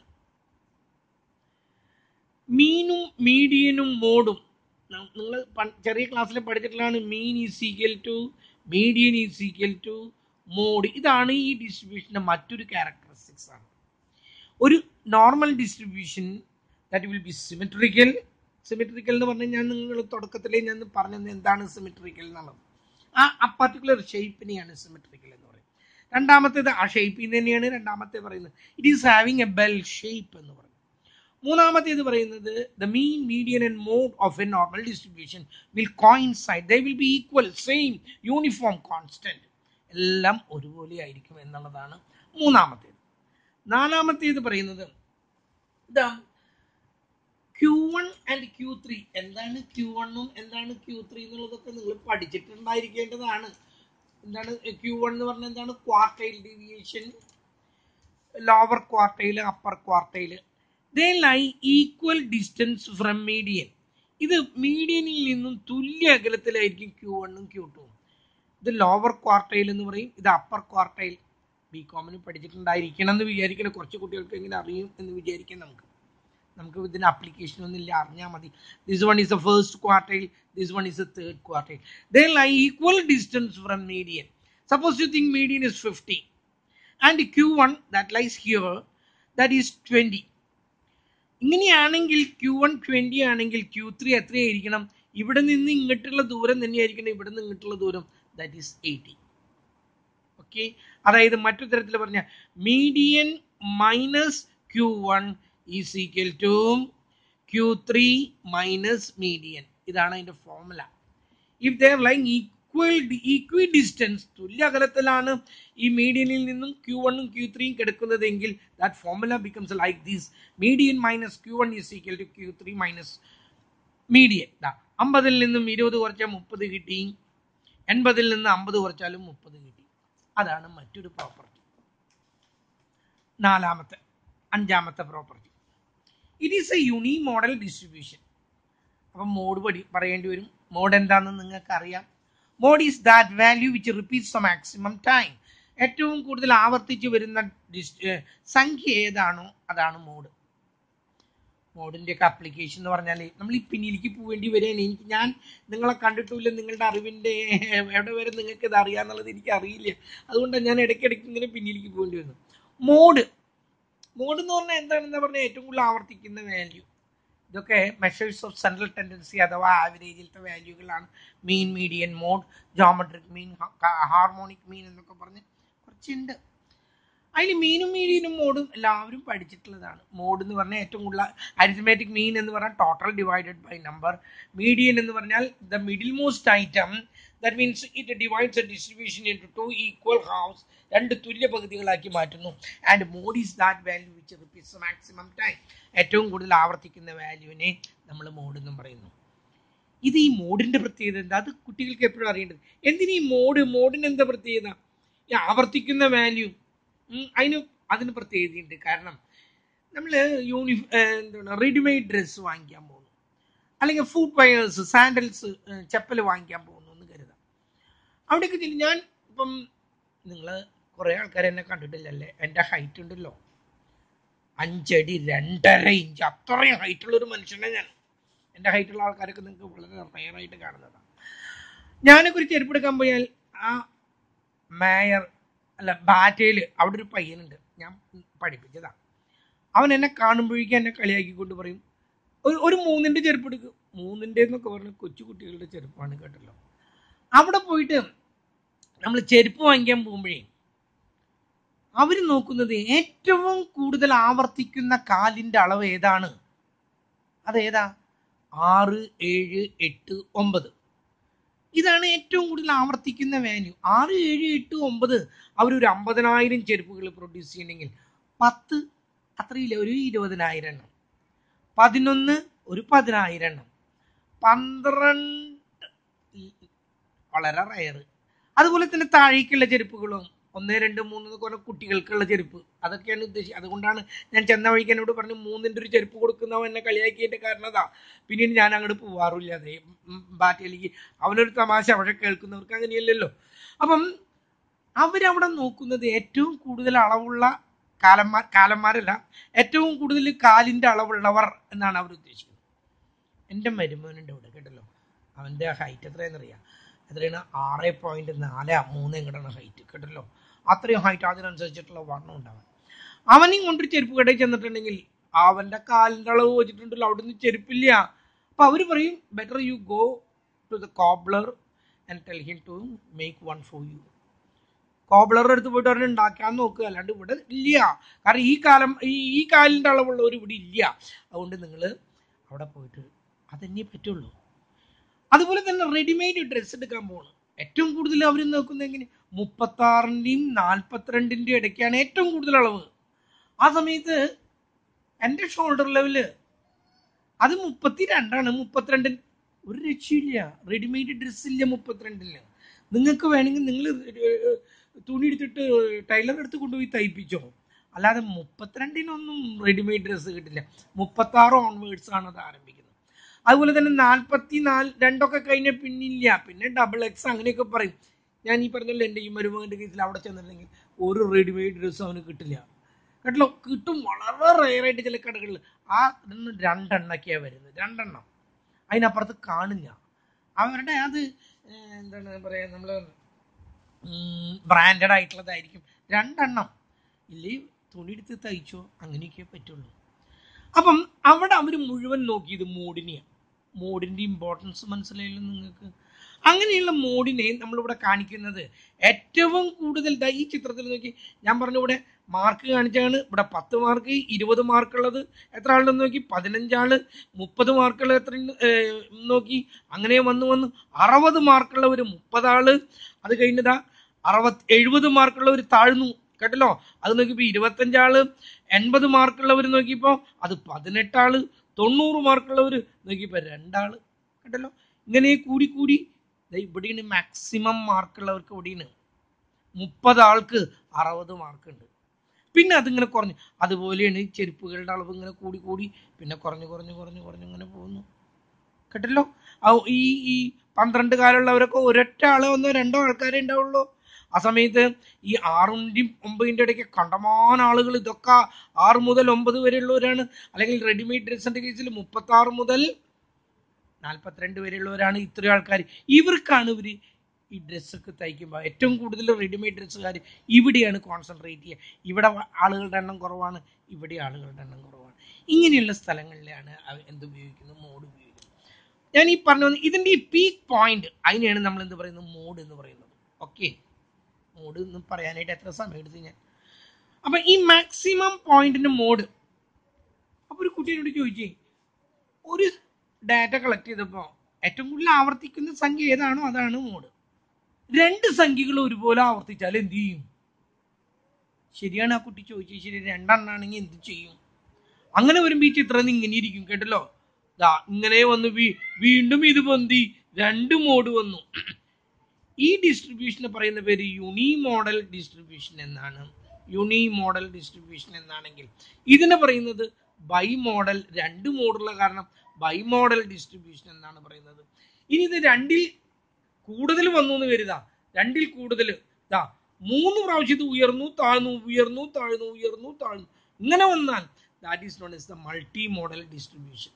മീനും മീഡിയനും മോഡും നിങ്ങൾ ചെറിയ ക്ലാസ്സിൽ പഠിച്ചിട്ടുള്ളതാണ്. Mean is equal to median is equal to mode. ഇതാണ് ഈ ഡിസ്ട്രിബ്യൂഷൻ്റെ മറ്റൊരു ക്യാരക്ടറിസ്റ്റിക്സ് ആണ്. ഒരു normal distribution that will be symmetrical. Symmetrical എന്ന് പറഞ്ഞാൽ ഞാൻ നിങ്ങൾ തുടക്കത്തിലേ ഞാൻ പറഞ്ഞത് എന്താണ് സിമെട്രിക്കൽ എന്നുള്ളത്. ആ ആ പർട്ടിക്കുലർ ഷേപ്പിനെയാണ് സിമെട്രിക്കൽ എന്ന് പറയുന്നത്. രണ്ടാമത്തേത് ആ ഷേപ്പിൽ നിന്ന് തന്നെയാണ് രണ്ടാമത്തെ പറയുന്നത്. It is having a bell shape എന്ന് പറയുന്നത്. മൂന്നാമത്തേത് പറയുന്നത് the mean, median and mode of a normal distribution will coincide, they will be equal, same, uniform, constant, എല്ലാം ഒരുപോലെ ആയിരിക്കും എന്നുള്ളതാണ് മൂന്നാമത്തേത്. നാലാമത്തേത് പറയുന്നത് ഇതാ Q one and Q three. എന്താണ് ക്യൂ വണ്ണും എന്താണ് ക്യൂ ത്രീ എന്നുള്ളതൊക്കെ നിങ്ങൾ പഠിച്ചിട്ടുണ്ടായിരിക്കേണ്ടതാണ്. എന്താണ് ക്യൂ വൺ എന്ന് പറഞ്ഞാൽ എന്താണ്? Quartile deviation, lower quartile, upper quartile. They lie equal distance from median. ഇത് മീഡിയനിൽ നിന്നും തുല്യ അകലത്തിലായിരിക്കും ക്യൂ വണ്ണും ക്യൂ ടൂവും. ഇത് ലോവർ ക്വാർട്ടൈൽ എന്ന് പറയും, ഇത് അപ്പർ ക്വാർട്ടൈൽ. ബി കോമിന് പഠിച്ചിട്ടുണ്ടായിരിക്കണം എന്ന് വിചാരിക്കണം. കുറച്ച് കുട്ടികൾക്ക് എങ്ങനെ അറിയും എന്ന് വിചാരിക്കാം. നമുക്ക് നമുക്ക് ഇതിന് അപ്ലിക്കേഷൻ ഒന്നും ഇല്ല, അറിഞ്ഞാൽ മതി. This one is a first quartile, this one is a third quartile. They lie equal distance from median. Suppose you think median is fifty and Q one that lies here that is twenty. ഇങ്ങനെയാണെങ്കിൽ Q one twenty ആണെങ്കിൽ Q three എത്രയായിരിക്കണം? ഇവിടെ നിന്ന് ഇങ്ങോട്ടുള്ള ദൂരം തന്നെയായിരിക്കണം ഇവിടെ നിന്ന് ഇങ്ങോട്ടുള്ള ദൂരം, ദാറ്റ് ഈസ് എയ്റ്റി. ഓക്കെ. അതായത് മറ്റു തരത്തിൽ പറഞ്ഞാൽ median minus Q one is equal to Q three minus median. ഇതാണ് അതിൻ്റെ formula. If they are lying equal equidistance, തുല്യ അകലത്തിലാണ് ഈ മീഡിയനിൽ നിന്നും ക്യൂ വണ്ണും ക്യൂ ത്രീയും കിടക്കുന്നതെങ്കിൽ that formula becomes like this. Median minus Q one is equal to Q three minus median. അമ്പതിൽ നിന്നും ഇരുപത് കുറച്ചാൽ മുപ്പത് കിട്ടി, എൺപതിൽ നിന്ന് അമ്പത് കുറച്ചാലും മുപ്പത് കിട്ടി. അതാണ് മറ്റൊരു പ്രോപ്പർട്ടി. നാലാമത്തെ അഞ്ചാമത്തെ property, it is a unimodal distribution. അപ്പം മോഡ് പഠി പറയേണ്ടി വരും. മോഡ് എന്താണെന്ന് നിങ്ങൾക്ക് അറിയാം. Mode is that value which repeats the maximum time. ഏറ്റവും കൂടുതൽ ആവർത്തിച്ച് വരുന്ന സംഖ്യ ഏതാണോ അതാണ് മോഡ്. മോഡിൻ്റെ ഒക്കെ അപ്ലിക്കേഷൻ എന്ന് പറഞ്ഞാൽ നമ്മൾ ഈ പിന്നിലേക്ക് പോവേണ്ടി വരികയാണ്. എനിക്ക് ഞാൻ നിങ്ങളെ കണ്ടിട്ടില്ല, നിങ്ങളുടെ അറിവിൻ്റെ എവിടെ വരെ നിങ്ങൾക്ക് ഇത് അറിയാമെന്നുള്ളത് എനിക്ക് അറിയില്ല. അതുകൊണ്ടാണ് ഞാൻ ഇടയ്ക്കിടയ്ക്ക് ഇങ്ങനെ പിന്നിലേക്ക് പോകേണ്ടി വരുന്നത്. മോഡ് മോഡ് എന്ന് പറഞ്ഞാൽ എന്താണെന്ന് പറഞ്ഞാൽ ഏറ്റവും കൂടുതൽ ആവർത്തിക്കുന്ന വാല്യൂ. ഇതൊക്കെ മെഷേഴ്സ് ഓഫ് സെൻട്രൽ ടെൻഡൻസി അഥവാ ആവറേജിലത്തെ വാല്യൂകളാണ്. Mean, median, mode, geometric mean, harmonic mean എന്നൊക്കെ പറഞ്ഞ് കുറച്ചുണ്ട്. അതിൽ മീനും മീഡിയനും മോഡും എല്ലാവരും പഠിച്ചിട്ടുള്ളതാണ്. മോഡ് എന്ന് പറഞ്ഞാൽ ഏറ്റവും കൂടുതൽ, അരിത്മെറ്റിക് മീൻ എന്ന് പറഞ്ഞാൽ total divided by number. Median എന്ന് പറഞ്ഞാൽ the middle most item, that means it divides a distribution into two equal halves, രണ്ട് തുല്യ പകുതികളാക്കി മാറ്റുന്നു. And mode is that value which repeats maximum time, ഏറ്റവും കൂടുതൽ ആവർത്തിക്കുന്ന വാല്യൂവിനെ നമ്മൾ മോഡ് എന്നും പറയുന്നു. ഇത് ഈ മോഡിന്റെ പ്രത്യേകത എന്താ? അത് കുട്ടികൾക്ക് എപ്പോഴും അറിയേണ്ടത്. എന്തിനീ മോഡ്? മോഡിന് എന്താ പ്രത്യേകത? ഈ ആവർത്തിക്കുന്ന വാല്യൂ അതിന് അതിന് പ്രത്യേകതയുണ്ട്. കാരണം നമ്മൾ യൂണി എന്താണ് റെഡിമെയ്ഡ് ഡ്രസ്സ് വാങ്ങിക്കാൻ പോകുന്നു, അല്ലെങ്കിൽ ഫുട് വെയേഴ്സ്, സാൻഡൽസ്, ചെപ്പൽ വാങ്ങിക്കാൻ പോകുന്നു എന്ന് കരുതാം. അവിടേക്ക് ചെല്ലും. ഞാൻ ഇപ്പം നിങ്ങൾ കുറേ ആൾക്കാർ എന്നെ കണ്ടിട്ടില്ലല്ലേ? എൻ്റെ ഹൈറ്റ് ഉണ്ടല്ലോ അഞ്ചടി രണ്ടര ഇഞ്ച്, അത്രയും ഹൈറ്റുള്ളൊരു മനുഷ്യനെ ഞാൻ. എൻ്റെ ഹൈറ്റുള്ള ആൾക്കാരൊക്കെ നിങ്ങൾക്ക് വളരെ റയറായിട്ട് കാണുന്നതാണ്. ഞാനൊക്കെ ഒരു ചെരുപ്പ് എടുക്കാൻ പോയാൽ ആ മേയർ അല്ല ബാറ്റയിൽ അവിടെ ഒരു പയ്യനുണ്ട്, ഞാൻ പഠിപ്പിച്ചതാണ്. അവൻ എന്നെ കാണുമ്പോഴേക്കും എന്നെ കളിയാക്കിക്കൊണ്ട് പറയും, ഒരു ഒരു മൂന്നിൻ്റെ ചെരുപ്പ് എടുക്കും. മൂന്നിൻ്റെ എന്നൊക്കെ പറഞ്ഞ കൊച്ചു കുട്ടികളുടെ ചെരുപ്പാണ് കേട്ടല്ലോ. അവിടെ പോയിട്ട് നമ്മൾ ചെരുപ്പ് വാങ്ങിക്കാൻ പോകുമ്പോഴേ അവർ നോക്കുന്നത് ഏറ്റവും കൂടുതൽ ആവർത്തിക്കുന്ന കാലിൻ്റെ അളവ് ഏതാണ്? അതേതാ? ആറ്, ഏഴ്, എട്ട്, ഒമ്പത്. ഇതാണ് ഏറ്റവും കൂടുതൽ ആവർത്തിക്കുന്ന വാല്യൂ. ആറ്, ഏഴ്, എട്ട്, ഒമ്പത്. അവരൊരു അമ്പതിനായിരം ചെരുപ്പുകൾ പ്രൊഡ്യൂസ് ചെയ്യണമെങ്കിൽ പത്ത് അത്രയില്ല, ഒരു ഇരുപതിനായിരം എണ്ണം. പതിനൊന്ന് ഒരു പതിനായിരം എണ്ണം. പന്ത്രണ്ട് വളരെ റയർ. അതുപോലെ തന്നെ താഴേക്കുള്ള ചെരുപ്പുകളും ഒന്ന് രണ്ട് മൂന്ന് എന്നൊക്കെ പറഞ്ഞ കുട്ടികൾക്കുള്ള ചെരുപ്പ്, അതൊക്കെയാണ് ഉദ്ദേശിച്ചത്. അതുകൊണ്ടാണ് ഞാൻ ചെന്ന വഴിക്ക് എന്നോട് പറഞ്ഞു മൂന്നിൻ്റെ ഒരു ചെരുപ്പ് കൊടുക്കുന്നവൻ എന്നെ കളിയാക്കിയതിൻ്റെ കാരണം അതാ. പിന്നീട് ഞാൻ അങ്ങോട്ട് പോവാറില്ല അതേ ബാറ്റയിലേക്ക്. അവനൊരു തമാശ അവിടെ കേൾക്കുന്നവർക്ക് അങ്ങനെയല്ലല്ലോ. അപ്പം അവരവിടെ നോക്കുന്നത് ഏറ്റവും കൂടുതൽ അളവുള്ള കാലന്മാർ കാലന്മാരല്ല ഏറ്റവും കൂടുതൽ കാലിൻ്റെ അളവുള്ളവർ എന്നാണ് അവർ ഉദ്ദേശിക്കുന്നത്. എൻ്റെ മരുമോനുണ്ട് ഇവിടെ കേട്ടല്ലോ. അവൻ്റെ ഹൈറ്റ് എത്രയെന്നറിയാം? എത്രയാണ്? ആറ് പോയിന്റ് നാല് മൂന്ന് എങ്ങോട്ടാണ് ഹൈറ്റ് കേട്ടല്ലോ. അത്രയും ഹൈറ്റ്, അതിനനുസരിച്ചിട്ടുള്ള വണ്ണം ഉണ്ടാവാൻ. അവനെയും കൊണ്ടൊരു ചെരുപ്പ് കടയിൽ ചെന്നിട്ടുണ്ടെങ്കിൽ അവൻ്റെ കാലിൻ്റെ അളവ് വെച്ചിട്ടുണ്ടല്ലോ, അവിടെ നിന്ന് ചെരുപ്പില്ല. അപ്പം അവർ പറയും better you go to the cobbler and tell him to make one for you. കോബ്ലറുടെ അടുത്ത് പോയിട്ട് അവരെ ഉണ്ടാക്കാൻ നോക്കുക, അല്ലാണ്ട് ഇവിടെ ഇല്ല. കാരണം ഈ കാലം ഈ ഈ കാലിൻ്റെ അളവുള്ളവർ ഇവിടെ ഇല്ല. അതുകൊണ്ട് നിങ്ങൾ അവിടെ പോയിട്ട് അതെന്നെ പറ്റുള്ളൂ. അതുപോലെ തന്നെ റെഡിമെയ്ഡ് ഡ്രസ്സ് എടുക്കാൻ പോകണം. ഏറ്റവും കൂടുതൽ അവർ നോക്കുന്നത് എങ്ങനെ? മുപ്പത്താറിൻ്റെയും നാൽപ്പത്തിരണ്ടിൻ്റെയും ഇടയ്ക്കാണ് ഏറ്റവും കൂടുതൽ അളവ്. ആ സമയത്ത് എൻ്റെ ഷോൾഡർ ലെവല് അത് മുപ്പത്തി രണ്ടാണ്. മുപ്പത്തിരണ്ടിന് ഒരു രക്ഷയില്ല. റെഡിമെയ്ഡ് ഡ്രസ്സില്ല മുപ്പത്തിരണ്ടില്. നിങ്ങൾക്ക് വേണമെങ്കിൽ നിങ്ങൾ തുണി എടുത്തിട്ട് ടൈലർ എടുത്ത് കൊണ്ടുപോയി തയ്പ്പിച്ചോ, അല്ലാതെ മുപ്പത്തിരണ്ടിനൊന്നും റെഡിമെയ്ഡ് ഡ്രസ്സ് കിട്ടില്ല. മുപ്പത്താറ് ഓൺവേർഡ്സ് ആണ് അത് ആരംഭിക്കുന്നത്. അതുപോലെ തന്നെ നാൽപ്പത്തി നാല് രണ്ടൊക്കെ കഴിഞ്ഞാൽ പിന്നില്ല, പിന്നെ ഡബിൾ എക്സ് അങ്ങനെയൊക്കെ പറയും. ഞാൻ ഈ പറഞ്ഞല്ലോ എൻ്റെ ഈ മരുമകൻ്റെ കേസിൽ അവിടെ ചെന്നിട്ടുണ്ടെങ്കിൽ ഒരു റെഡിമെയ്ഡ് ഡ്രസ്സ് അവന് കിട്ടില്ല കേട്ടല്ലോ. കിട്ടും വളരെ റെയറായിട്ട് ചില കടകളിൽ. ആ രണ്ടെണ്ണൊക്കെയാണ് വരുന്നത്, രണ്ടെണ്ണം. അതിനപ്പുറത്ത് കാണില്ല. അവരുടെ അത് എന്താണ് പറയുക, നമ്മൾ ബ്രാൻഡഡ് ആയിട്ടുള്ളതായിരിക്കും. രണ്ടെണ്ണം ഇല്ലേ തുണി എടുത്ത് തയ്ച്ചോ, അങ്ങനെയൊക്കെ പറ്റുള്ളൂ. അപ്പം അവിടെ അവർ മുഴുവൻ നോക്കിയത് മോഡിനെയാണ്. മോഡിൻ്റെ ഇമ്പോർട്ടൻസ് മനസ്സിലായല്ലോ നിങ്ങൾക്ക്. അങ്ങനെയുള്ള മോഡിനെ നമ്മളിവിടെ കാണിക്കുന്നത് ഏറ്റവും കൂടുതൽ ഈ ചിത്രത്തിൽ നോക്കി. ഞാൻ പറഞ്ഞു ഇവിടെ മാർക്ക് കാണിച്ചാണ്. ഇവിടെ പത്ത് മാർക്ക്, ഇരുപത് മാർക്കുള്ളത് എത്ര ആളുണ്ടെന്ന് നോക്കി, പതിനഞ്ചാള്, മുപ്പത് മാർക്കുള്ള എത്ര നോക്കി. അങ്ങനെ വന്ന് വന്ന് അറുപത് മാർക്കുള്ളവർ മുപ്പതാള്. അത് കഴിഞ്ഞതാ അറുപത്തി എഴുപത് മാർക്കുള്ളവർ താഴ്ന്നു കേട്ടല്ലോ. അത് നോക്കിയപ്പോൾ ഇരുപത്തഞ്ചാള്. എൺപത് മാർക്കുള്ളവർ നോക്കിയപ്പോൾ അത് പതിനെട്ടാള്. തൊണ്ണൂറ് മാർക്കുള്ളവർ നോക്കിയപ്പോൾ രണ്ടാള് കേട്ടല്ലോ. ഇങ്ങനെ കൂടി കൂടി ഇവിടെയാണ് മാക്സിമം മാർക്കുള്ളവർക്ക്. ഇവിടെയാണ് മുപ്പത് ആൾക്ക് അറുപത് മാർക്കുണ്ട്. പിന്നെ അതിങ്ങനെ കുറഞ്ഞു. അതുപോലെയാണ് ഈ ചെരുപ്പുകളുടെ അളവ് ഇങ്ങനെ കൂടി കൂടി പിന്നെ കുറഞ്ഞു കുറഞ്ഞു കുറഞ്ഞു കുറഞ്ഞു ഇങ്ങനെ പോകുന്നു കേട്ടല്ലോ. ഈ ഈ പന്ത്രണ്ട് കാലുള്ളവരൊക്കെ ഒരൊറ്റ ആളോ ഒന്നോ രണ്ടോ ആൾക്കാരെ ഉണ്ടാവുള്ളൂ. ആ സമയത്ത് ഈ ആറിൻ്റെയും ഒമ്പതിൻ്റെ ഇടയ്ക്ക് കണ്ടമാന ആളുകൾ. ഇതൊക്കെ ആറ് മുതൽ ഒമ്പത് വരെയുള്ളവരാണ്. അല്ലെങ്കിൽ റെഡിമെയ്ഡ് ഡ്രസ്സിൻ്റെ കേസിൽ മുപ്പത്താറ് മുതൽ നാൽപ്പത്തിരണ്ട് വരെയുള്ളവരാണ് ഇത്രയും ആൾക്കാർ. ഇവർക്കാണ് ഇവർ ഈ ഡ്രസ്സൊക്കെ തയ്ക്കുമ്പോൾ ഏറ്റവും കൂടുതൽ റെഡിമെയ്ഡ് ഡ്രസ്സുകാർ ഇവിടെയാണ് കോൺസെൻട്രേറ്റ് ചെയ്യുക. ഇവിടെ ആളുകളുടെ എണ്ണം കുറവാണ്, ഇവിടെ ആളുകളുടെ എണ്ണം കുറവാണ്. ഇങ്ങനെയുള്ള സ്ഥലങ്ങളിലാണ് എന്ത് ഉപയോഗിക്കുന്നത്, മോഡ് ഉപയോഗിക്കുന്നത്. ഞാൻ ഈ പറഞ്ഞു വന്നത് ഇതിൻ്റെ ഈ പീക്ക് പോയിന്റ്, അതിനെയാണ് നമ്മൾ എന്ത് പറയുന്നത്, മോഡ് എന്ന് പറയുന്നത്. ഓക്കെ, മോഡ് എന്ന് പറയാനായിട്ട് എത്ര സമയം എടുത്ത് ഞാൻ. അപ്പം ഈ മാക്സിമം പോയിന്റിന് മോഡ്. അപ്പോൾ ഒരു കുട്ടിയോട് ചോദിച്ചേ, ഒരു ഡാറ്റ കളക്ട് ചെയ്തപ്പോൾ ഏറ്റവും കൂടുതൽ ആവർത്തിക്കുന്ന സംഖ്യ ഏതാണോ അതാണ് മോഡ്. രണ്ട് സംഖ്യകൾ ഒരുപോലെ ആവർത്തിച്ചാൽ എന്ത് ചെയ്യും? ശരിയാണ് ആ കുട്ടി ചോദിച്ചത്, ശരി. രണ്ടെണ്ണാണെങ്കിൽ എന്ത് ചെയ്യും? അങ്ങനെ വരുമ്പോൾ ഈ ചിത്രം ഇങ്ങനെ ഇരിക്കും, കേട്ടല്ലോ. ദാ ഇങ്ങനെ വന്ന് വീണ്ടും ഇത് പൊന്തി രണ്ട് മോഡ് വന്നു. ഈ ഡിസ്ട്രിബ്യൂഷനെ പറയുന്ന പേര് യൂണി മോഡൽ ഡിസ്ട്രിബ്യൂഷൻ എന്നാണ്. യൂണി മോഡൽ ഡിസ്ട്രിബ്യൂഷൻ എന്നാണെങ്കിൽ ഇതിനെ പറയുന്നത് ബൈ മോഡൽ, രണ്ട് മോഡുള്ള കാരണം ബൈ മോഡൽ ഡിസ്ട്രിബ്യൂഷൻ എന്നാണ് പറയുന്നത്. ഇനി ഇത് രണ്ടിൽ കൂടുതൽ വന്നു എന്ന് കരുതാ, രണ്ടിൽ കൂടുതൽ ദാ മൂന്ന് പ്രാവശ്യം ഇത് ഉയർന്നു താഴ്ന്നു ഉയർന്നു താഴ്ന്നു ഉയർന്നു താഴ്ന്നു ഇങ്ങനെ വന്നാൽ that is known as the multimodal distribution.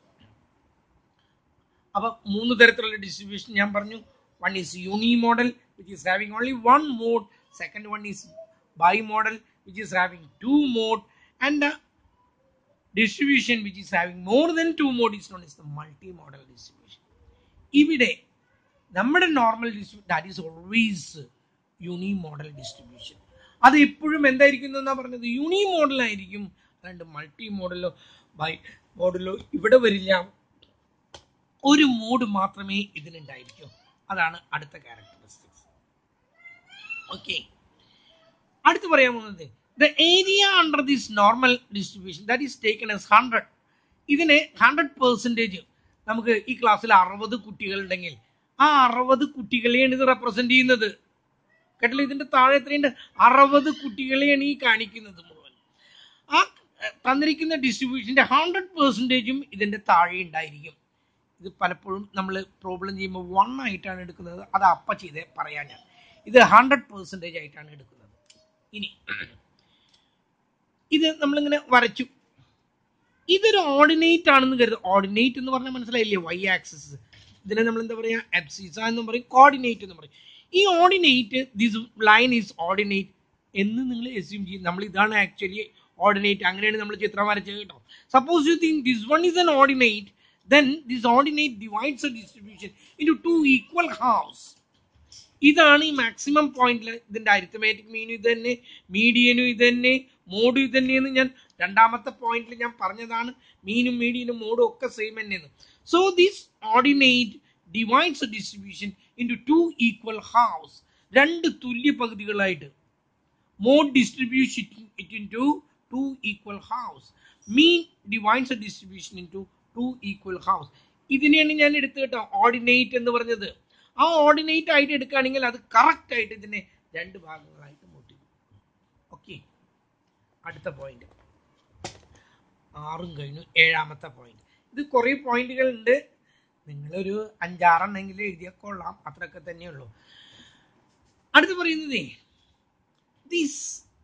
അപ്പൊ മൂന്ന് തരത്തിലുള്ള ഡിസ്ട്രിബ്യൂഷൻ ഞാൻ പറഞ്ഞു. One is unimodal which is having only one mode. Second one is bimodal which is having two mode. And the distribution which is having more than two mode is known as the multi-modal distribution. ഇവിടെ നമ്മുടെ normal distribution that is always unimodal distribution. അത് എപ്പോഴും എന്തായിരിക്കും എന്നാ പറഞ്ഞത്, യൂണി model ആയിരിക്കും. അല്ലാണ്ട് multi മോഡലോ by മോഡലോ ഇവിടെ വരില്ല. ഒരു മോഡ് മാത്രമേ ഇതിനുണ്ടായിരിക്കൂ. അതാണ് അടുത്ത ക്യാരക്ടറിസ്റ്റിക്സ്. ഓക്കെ, അടുത്ത് പറയാൻ പോകുന്നത് the area under this normal distribution that is taken as one hundred. ഇതിനെ ഹൺഡ്രഡ് പെർസെൻറ്റേജ് നമുക്ക് ഈ ക്ലാസ്സിൽ അറുപത് കുട്ടികളുണ്ടെങ്കിൽ ആ അറുപത് കുട്ടികളെയാണ് ഇത് റെപ്രസെന്റ് ചെയ്യുന്നത്. കേട്ടില്ല, ഇതിന്റെ താഴെ എത്രയുണ്ട്? അറുപത് കുട്ടികളെയാണ് ഈ കാണിക്കുന്നത് മുഴുവൻ. ആ തന്നിരിക്കുന്ന ഡിസ്ട്രിബ്യൂഷന്റെ ഹൺഡ്രഡ് പെർസെൻറ്റേജും ഇതിന്റെ താഴെ ഉണ്ടായിരിക്കും. ഇത് പലപ്പോഴും നമ്മൾ പ്രോബ്ലം ചെയ്യുമ്പോൾ വൺ ആയിട്ടാണ് എടുക്കുന്നത്. അത് അപ്പ ചെയ്തേ പറയാൻ ഞാൻ. ഇത് ഹൺഡ്രഡ് പെർസെൻറ്റേജ് ആയിട്ടാണ് എടുക്കുന്നത്. ഇനി ഇത് നമ്മളിങ്ങനെ വരച്ചു. ഇതൊരു ഓർഡിനേറ്റ് ആണെന്ന് കരുതും. ഓർഡിനേറ്റ് എന്ന് പറഞ്ഞാൽ മനസ്സിലായില്ലേ, വൈ ആക്സിസ്. ഇതിനെ നമ്മൾ എന്താ പറയുക, എബ്സിസ എന്നും പറയും, കോർഡിനേറ്റ് എന്ന് പറയും. ഈ ordinate, this line is ordinate എന്ന് നിങ്ങൾ എസ്യൂം ചെയ്യും. നമ്മൾ ഇതാണ് ആക്ച്വലി ഓർഡിനേറ്റ്, അങ്ങനെയാണ് നമ്മൾ ചിത്രം വരച്ചത് കേട്ടോ. Suppose you think this one is an ordinate, then this ordinate divides the distribution into two equal halves. ഇതാണ് ഈ മാക്സിമം പോയിന്റിൽ. ഇതിന്റെ അരിത്തമാറ്റിക് മീനും ഇത് തന്നെ, മീഡിയനും ഇത് തന്നെ, മോഡും ഇത് തന്നെയെന്ന് ഞാൻ രണ്ടാമത്തെ പോയിന്റിൽ ഞാൻ പറഞ്ഞതാണ്. മീനും മീഡിയനും മോഡും ഒക്കെ സെയിം തന്നെയെന്ന്. So this ordinate divides the distribution into two equal halves. രണ്ട് തുല്യ പകുതികളായിട്ട്. Mode distribution it into two equal halves. Mean divides the distribution into two equal halves. ഇതിനെയാണ് ഞാൻ എടുത്ത് കേട്ടോ ഓർഡിനേറ്റ് എന്ന് പറഞ്ഞത്. ആ ഓർഡിനേറ്റ് ആയിട്ട് എടുക്കുകയാണെങ്കിൽ അത് കറക്റ്റ് ആയിട്ട് ഇതിനെ രണ്ട് ഭാഗങ്ങളായിട്ട് മുട്ടി. ഓക്കെ, അടുത്ത പോയിന്റ് ആറും കഴിഞ്ഞു. ഏഴാമത്തെ പോയിന്റ്. ഇത് കുറേ പോയിന്റുകൾ ഉണ്ട്. നിങ്ങളൊരു അഞ്ചാറെണ്ണെങ്കിലും എഴുതിയൊക്കെ കൊള്ളാം, അത്രയൊക്കെ തന്നെയുള്ളൂ. അടുത്ത് പറയുന്നത് this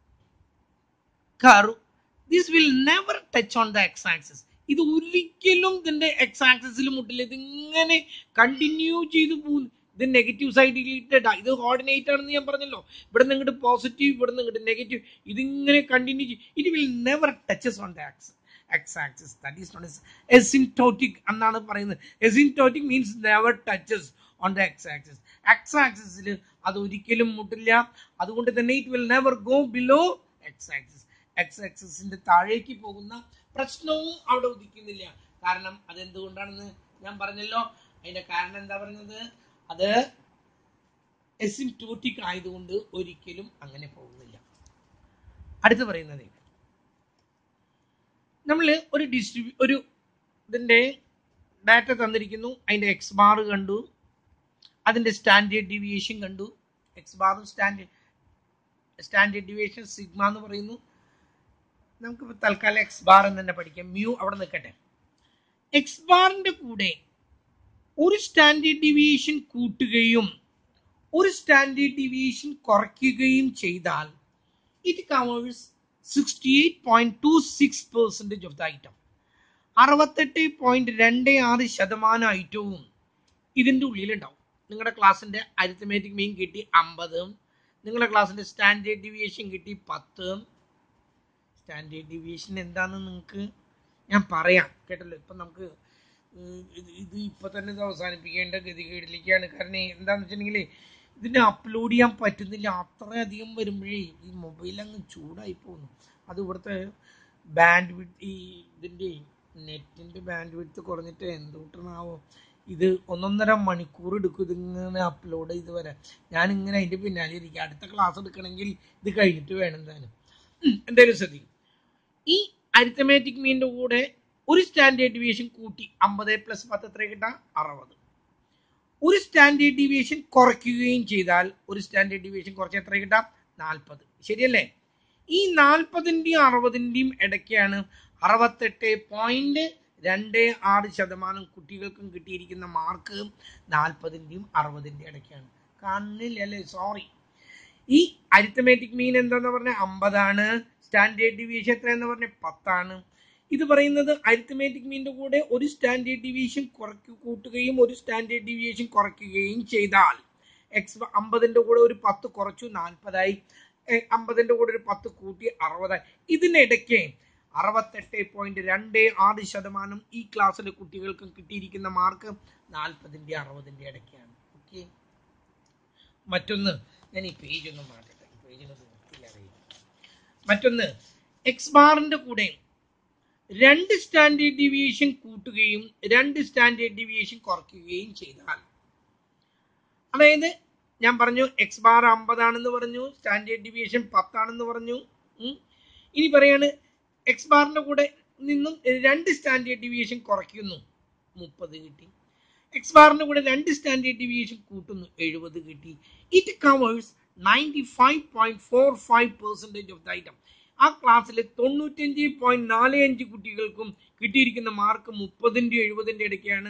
curve this will never touch on the X axis. ഇത് ഒരിക്കലും ഇതിന്റെ എക്സ് ആക്സിസിൽ മുട്ടില്ല. ഇതിങ്ങനെ കണ്ടിന്യൂ ചെയ്ത് പോകുന്നു. ഇത് നെഗറ്റീവ് സൈഡിലിട്ട് ഇത് കോർഡിനേറ്റ് ആണെന്ന് ഞാൻ പറഞ്ഞല്ലോ. ഇവിടെ നിന്ന് ഇങ്ങോട്ട് പോസിറ്റീവ്, ഇവിടെ നിന്ന് ഇങ്ങോട്ട് നെഗറ്റീവ്, ഇതിങ്ങനെ കണ്ടിന്യൂ ചെയ്യും. It will never touches on the axe X axis. That is known as asymptotic എന്നാണ് പറയുന്നത്. Asymptotic means never touches on the X axis. X ആക്സിസിൽ അത് ഒരിക്കലും മുട്ടില്ല. അതുകൊണ്ട് തന്നെ it will never go below X axis. X ആക്സിസിന്റെ താഴേക്ക് പോകുന്ന പ്രശ്നവും അവിടെ ഉദിക്കുന്നില്ല. കാരണം അതെന്തുകൊണ്ടാണെന്ന് ഞാൻ പറഞ്ഞല്ലോ. അതിന്റെ കാരണം എന്താ പറയുന്നത്, അത് എസിംപ്റ്റോട്ടിക് ആയതുകൊണ്ട് ഒരിക്കലും അങ്ങനെ പോകുന്നില്ല. അടുത്ത് പറയുന്നത്, നമ്മൾ ഒരു ഡിസ്ട്രിബ്യൂ ഒരു ഇതിന്റെ ഡാറ്റ തന്നിരിക്കുന്നു. അതിന്റെ എക്സ് ബാർ കണ്ടു, അതിന്റെ സ്റ്റാൻഡേർഡ് ഡീവിയേഷൻ കണ്ടു. എക്സ് ബാറും സ്റ്റാൻഡേർഡ് സ്റ്റാൻഡേർഡ് ഡീവിയേഷൻ സിഗ്മ എന്ന് പറയുന്നു. നമുക്കിപ്പോൾ തൽക്കാലം എക്സ് ബാർ എന്ന് തന്നെ പഠിക്കാം. മ്യൂ അവിടെ നിൽക്കട്ടെ. എക്സ് ബാറിന്റെ കൂടെ ഒരു സ്റ്റാൻഡേർഡ് ഡീവിയേഷൻ കൂട്ടുകയും ഒരു സ്റ്റാൻഡേർഡ് ഡീവിയേഷൻ കുറയ്ക്കുകയും ചെയ്താൽ it covers sixty eight point two six percentage of the item. അറുപത്തെട്ട് പോയിന്റ് രണ്ട് ആറ് ശതമാനം ഐറ്റവും ഇതിൻ്റെ ഉള്ളിലുണ്ടാവും. നിങ്ങളുടെ ക്ലാസ്സിൻ്റെ അരിത്തമാറ്റിക് മീൻ കിട്ടി അമ്പത്, നിങ്ങളുടെ ക്ലാസ്സിൻ്റെ സ്റ്റാൻഡേർഡ് ഡീവിയേഷൻ കിട്ടി പത്ത്. സ്റ്റാൻഡേർഡ് ഡീവിയേഷൻ എന്താണെന്ന് നിങ്ങൾക്ക് ഞാൻ പറയാം കേട്ടല്ലോ. ഇപ്പം നമുക്ക് ഇത് ഇപ്പം തന്നെ ഇത് അവസാനിപ്പിക്കേണ്ട ഗതികേടിലേക്കാണ്. കാരണം എന്താണെന്ന് വെച്ചിട്ടുണ്ടെങ്കിൽ ഇതിനെ അപ്ലോഡ് ചെയ്യാൻ പറ്റുന്നില്ല, അത്രയധികം വരുമ്പോഴേ ഈ മൊബൈൽ അങ്ങ് ചൂടായി പോകുന്നു. അത് ഇവിടുത്തെ ബാൻഡ് വിഡ്ത്ത്, ഈ ഇതിൻ്റെ നെറ്റിൻ്റെ ബാൻഡ് വിഡ്ത്ത് കുറഞ്ഞിട്ട് എന്തുകൊണ്ടാണാവോ ഇത് ഒന്നൊന്നര മണിക്കൂർ എടുക്കും ഇതിങ്ങനെ അപ്ലോഡ് ചെയ്ത് വരാൻ. ഞാനിങ്ങനെ അതിൻ്റെ പിന്നാലെ ഇരിക്കുക. അടുത്ത ക്ലാസ് എടുക്കണമെങ്കിൽ ഇത് കഴിഞ്ഞിട്ട് വേണം എന്തായാലും. എന്തായാലും ശ്രദ്ധിക്കും, ഈ അരിത്തമാറ്റിക് മീനിൻ്റെ കൂടെ ഒരു സ്റ്റാൻഡേർഡ് ഡീവിയേഷൻ കൂട്ടി അമ്പത് പ്ലസ് പത്ത് എത്ര കിട്ടാം? അറുപത്. ഒരു സ്റ്റാൻഡേർഡ് ഡീവിയേഷൻ കുറയ്ക്കുകയും ചെയ്താൽ ഒരു സ്റ്റാൻഡേർഡ് ഡീവിയേഷൻ കുറച്ച് എത്ര കിട്ടാം? നാൽപ്പത്. ശരിയല്ലേ? ഈ നാൽപ്പതിൻ്റെയും അറുപതിൻ്റെയും ഇടയ്ക്കാണ് അറുപത്തെട്ട് പോയിന്റ് രണ്ട് ആറ് ശതമാനം കുട്ടികൾക്കും കിട്ടിയിരിക്കുന്ന മാർക്ക് നാൽപ്പതിൻ്റെയും അറുപതിൻ്റെ ഇടയ്ക്കാണ്. കാണുന്നില്ല അല്ലേ? സോറി. ഈ അരിത്തമാറ്റിക് മീൻ എന്താന്ന് പറഞ്ഞാൽ അമ്പതാണ്, സ്റ്റാൻഡേർഡ് ഡീവിയേഷൻ എത്രയെന്ന് പറഞ്ഞാൽ പത്താണ്. ഇത് പറയുന്നത് അരിത്തമാറ്റിക് മീനിൻ്റെ കൂടെ ഒരു സ്റ്റാൻഡേർഡ് ഡീവിയേഷൻ കുറയ്ക്കു കൂട്ടുകയും ഒരു സ്റ്റാൻഡേർഡ് ഡീവിയേഷൻ കുറയ്ക്കുകയും ചെയ്താൽ എക്സ് അമ്പതിൻ്റെ കൂടെ ഒരു പത്ത് കുറച്ചു നാൽപ്പതായി, അമ്പതിൻ്റെ കൂടെ ഒരു പത്ത് കൂട്ടി അറുപതായി. ഇതിനിടയ്ക്ക് അറുപത്തെട്ട് പോയിന്റ് രണ്ട് ആറ് ശതമാനം ഈ ക്ലാസ്സിലെ കുട്ടികൾക്കും കിട്ടിയിരിക്കുന്ന മാർക്ക് നാൽപ്പതിൻ്റെ അറുപതിൻ്റെ ഇടയ്ക്കാണ്. ഓക്കെ. മറ്റൊന്ന്, ഞാൻ ഈ പേജ് ഒന്ന് മാറ്റട്ടെ, ഈ പേജിന് അറിയില്ല. മറ്റൊന്ന്, എക്സ് ബാറിൻ്റെ കൂടെ രണ്ട് സ്റ്റാൻഡേർഡ് ഡീവിയേഷൻ കൂട്ടുകയും രണ്ട് സ്റ്റാൻഡേർഡ് ഡീവിയേഷൻ കുറയ്ക്കുകയും ചെയ്താൽ, അതായത് ഞാൻ പറഞ്ഞു എക്സ് ബാർ അമ്പതാണെന്ന് പറഞ്ഞു, സ്റ്റാൻഡേർഡ് ഡീവിയേഷൻ പത്താണെന്ന് പറഞ്ഞു. ഇനി പറയാണ് എക്സ് ബാറിൻ്റെ കൂടെ നിന്നും രണ്ട് സ്റ്റാൻഡേർഡ് ഡീവിയേഷൻ കുറയ്ക്കുന്നു, മുപ്പത് കിട്ടി. എക്സ് ബാറിൻ്റെ കൂടെ രണ്ട് സ്റ്റാൻഡേർഡ് ഡീവിയേഷൻ കൂട്ടുന്നു, എഴുപത് കിട്ടി. It covers ninety five point four five percentage of the item. ആ ക്ലാസ്സിലെ തൊണ്ണൂറ്റഞ്ച് പോയിന്റ് നാല് അഞ്ച് കുട്ടികൾക്കും കിട്ടിയിരിക്കുന്ന മാർക്ക് മുപ്പതിൻ്റെ എഴുപതിൻ്റെ ഇടയ്ക്കാണ്.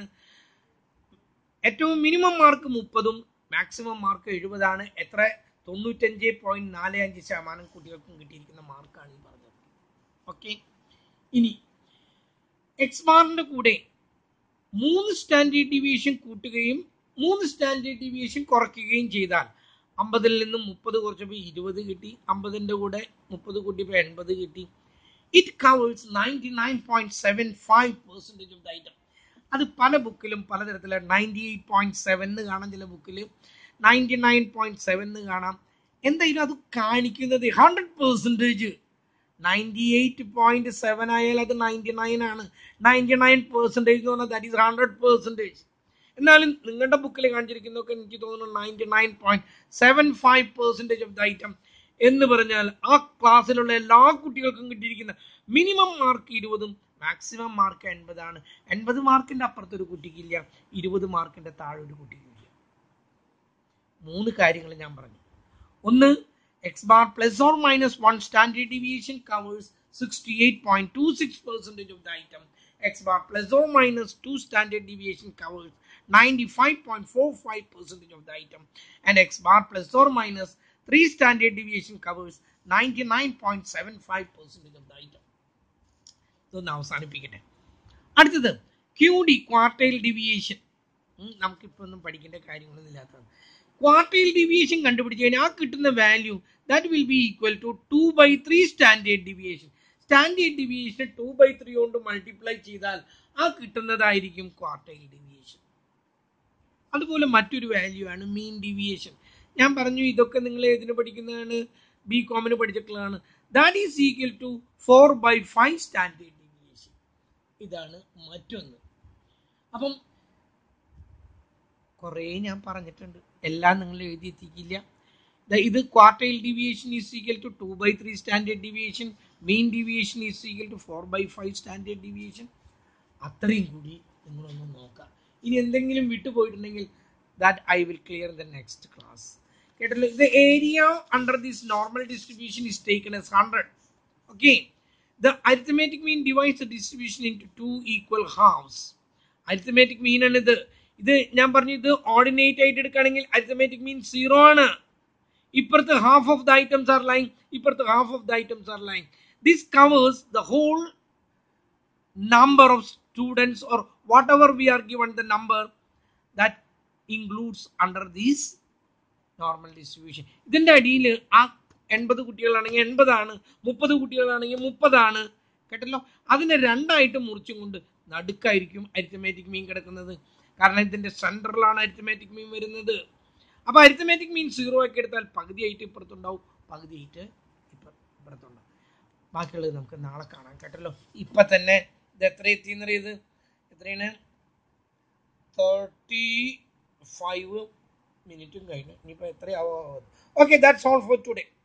ഏറ്റവും മിനിമം മാർക്ക് മുപ്പതും മാക്സിമം മാർക്ക് എഴുപതാണ്. എത്ര? തൊണ്ണൂറ്റഞ്ച് പോയിന്റ് നാല് അഞ്ച് ശതമാനം കുട്ടികൾക്കും കിട്ടിയിരിക്കുന്ന മാർക്കാണ് ഈ പറഞ്ഞത്. ഓക്കെ. ഇനി എക്സ് ബാറിൻ്റെ കൂടെ മൂന്ന് സ്റ്റാൻഡേർഡ് ഡീവിയേഷൻ കൂട്ടുകയും മൂന്ന് സ്റ്റാൻഡേർഡ് ഡീവിയേഷൻ കുറയ്ക്കുകയും ചെയ്താൽ അമ്പതിൽ നിന്നും മുപ്പത് കുറച്ചപ്പോൾ ഇരുപത് കിട്ടി, അമ്പതിൻ്റെ കൂടെ മുപ്പത് കൂട്ടിയപ്പോൾ എൺപത് കിട്ടി. It covers ninety nine point seven five percentage of the item. അത് പല ബുക്കിലും പലതരത്തിലാണ്. നയൻറ്റി എയ്റ്റ് പോയിന്റ് സെവൻ എന്ന് കാണാം, ചില ബുക്കിൽ നയൻറ്റി നയൻ പോയിന്റ് സെവൻ എന്ന് കാണാം. എന്തായാലും അത് കാണിക്കുന്നത് hundred percentage. Ninety eight point seven ആയാൽ അത് നയൻറ്റി നയൻ ആണ്. നയൻറ്റി നയൻ പെർസെൻറ്റേജ് എന്ന് പറഞ്ഞാൽ ദാറ്റ് ഈസ് ഹൺഡ്രഡ് പെർസെൻറ്റേജ്. എന്നാലും നിങ്ങളുടെ ബുക്കിൽ കാണിച്ചിരിക്കുന്നതൊക്കെ എനിക്ക് തോന്നുന്നു ninety nine point seven five percentage of the item എന്ന് പറഞ്ഞാൽ ആ ക്ലാസ്സിലുള്ള എല്ലാ കുട്ടികൾക്കും കിട്ടിയിരിക്കുന്ന മിനിമം മാർക്ക് ഇരുപതും മാക്സിമം മാർക്ക് എൺപതാണ്. എൺപത് മാർക്കിൻ്റെ അപ്പുറത്തൊരു കുട്ടിക്കില്ല, ഇരുപത് മാർക്കിൻ്റെ താഴെ ഒരു കുട്ടിക്കില്ല. മൂന്ന് കാര്യങ്ങൾ ഞാൻ പറഞ്ഞു. ഒന്ന്, X bar plus or minus one standard deviation covers sixty eight point two six percentage of the item. X bar plus or minus two standard deviation covers ninety-five point four five percent of the item, and x bar plus or minus three standard deviation covers ninety-nine point seven five percent of the item. ഇതൊന്ന് അവസാനിപ്പിക്കട്ടെ. അടുത്തത് Q D, quartile deviation. നമുക്കിപ്പോൾ ഒന്നും പഠിക്കേണ്ട കാര്യങ്ങളൊന്നും ഇല്ലാത്തതാണ്. Quartile deviation കണ്ടുപിടിച്ച് കഴിഞ്ഞാൽ ആ കിട്ടുന്ന value that will be equal to two by three standard deviation. Standard deviation two by three കൊണ്ട് മൾട്ടിപ്ലൈ ചെയ്താൽ ആ കിട്ടുന്നതായിരിക്കും ക്വാർട്ടൈൽ ഡീവിയേഷൻ. അതുപോലെ മറ്റൊരു വാല്യൂ ആണ് മീൻ ഡീവിയേഷൻ. ഞാൻ പറഞ്ഞു ഇതൊക്കെ നിങ്ങൾ ഏതിന് പഠിക്കുന്നതാണ്? ബി കോമിന് പഠിച്ചിട്ടുള്ളതാണ്. That is equal to four by five standard deviation. ഇതാണ് മറ്റൊന്ന്. അപ്പം കുറേ ഞാൻ പറഞ്ഞിട്ടുണ്ട്, എല്ലാം നിങ്ങൾ എഴുതി എത്തിക്കില്ല. ഇത് quartile deviation is equal to two by three standard deviation, mean deviation is equal to four by five standard deviation. അത്രയും കൂടി നിങ്ങളൊന്ന് നോക്കാം. ഇനി എന്തെങ്കിലും വിട്ടുപോയിട്ടുണ്ടെങ്കിൽ that I will clear in the next class. കേട്ടല്ലോ? The area under this normal distribution is taken as one hundred. Okay. The arithmetic mean divides the distribution into two equal halves. Arithmetic mean ആണ് ഇത്. ഇത് ഞാൻ പറഞ്ഞു, ഇത് ordinate ആയിട്ട് എടുക്കുകയാണെങ്കിൽ arithmetic mean zero ആണ്. ഇപ്പുറത്ത് half of the items are lying, ഇപ്പുറത്ത് half of the items are lying. This covers the whole number of students or whatever we are given the number, that includes under these normal distribution. ഇതിൻ്റെ അടിയിൽ ആ എൺപത് കുട്ടികളാണെങ്കിൽ എൺപതാണ്, മുപ്പത് കുട്ടികളാണെങ്കിൽ മുപ്പതാണ്. കേട്ടല്ലോ? അതിനെ രണ്ടായിട്ട് മുറിച്ചും കൊണ്ട് നടുക്കായിരിക്കും അരിത്തമാറ്റിക് മീൻ കിടക്കുന്നത്. കാരണം ഇതിൻ്റെ സെൻട്രലാണ് അരിത്തമാറ്റിക് മീൻ വരുന്നത്. അപ്പോൾ അരിത്തമാറ്റിക് മീൻ സീറോ ആക്കി എടുത്താൽ പകുതിയായിട്ട് ഇപ്പുറത്തുണ്ടാവും, പകുതിയായിട്ട് ഇപ്പ ഇപ്പുറത്തുണ്ടാവും. ബാക്കിയുള്ളത് നമുക്ക് നാളെ കാണാം. കേട്ടല്ലോ? ഇപ്പം തന്നെ ഇത് എത്ര എത്തിയെന്നറിയത്? എത്രയാണ്? തേർട്ടി ഫൈവ് മിനിറ്റും കഴിഞ്ഞു. ഇനിയിപ്പോൾ എത്രയാവോ? Okay, that's all for today.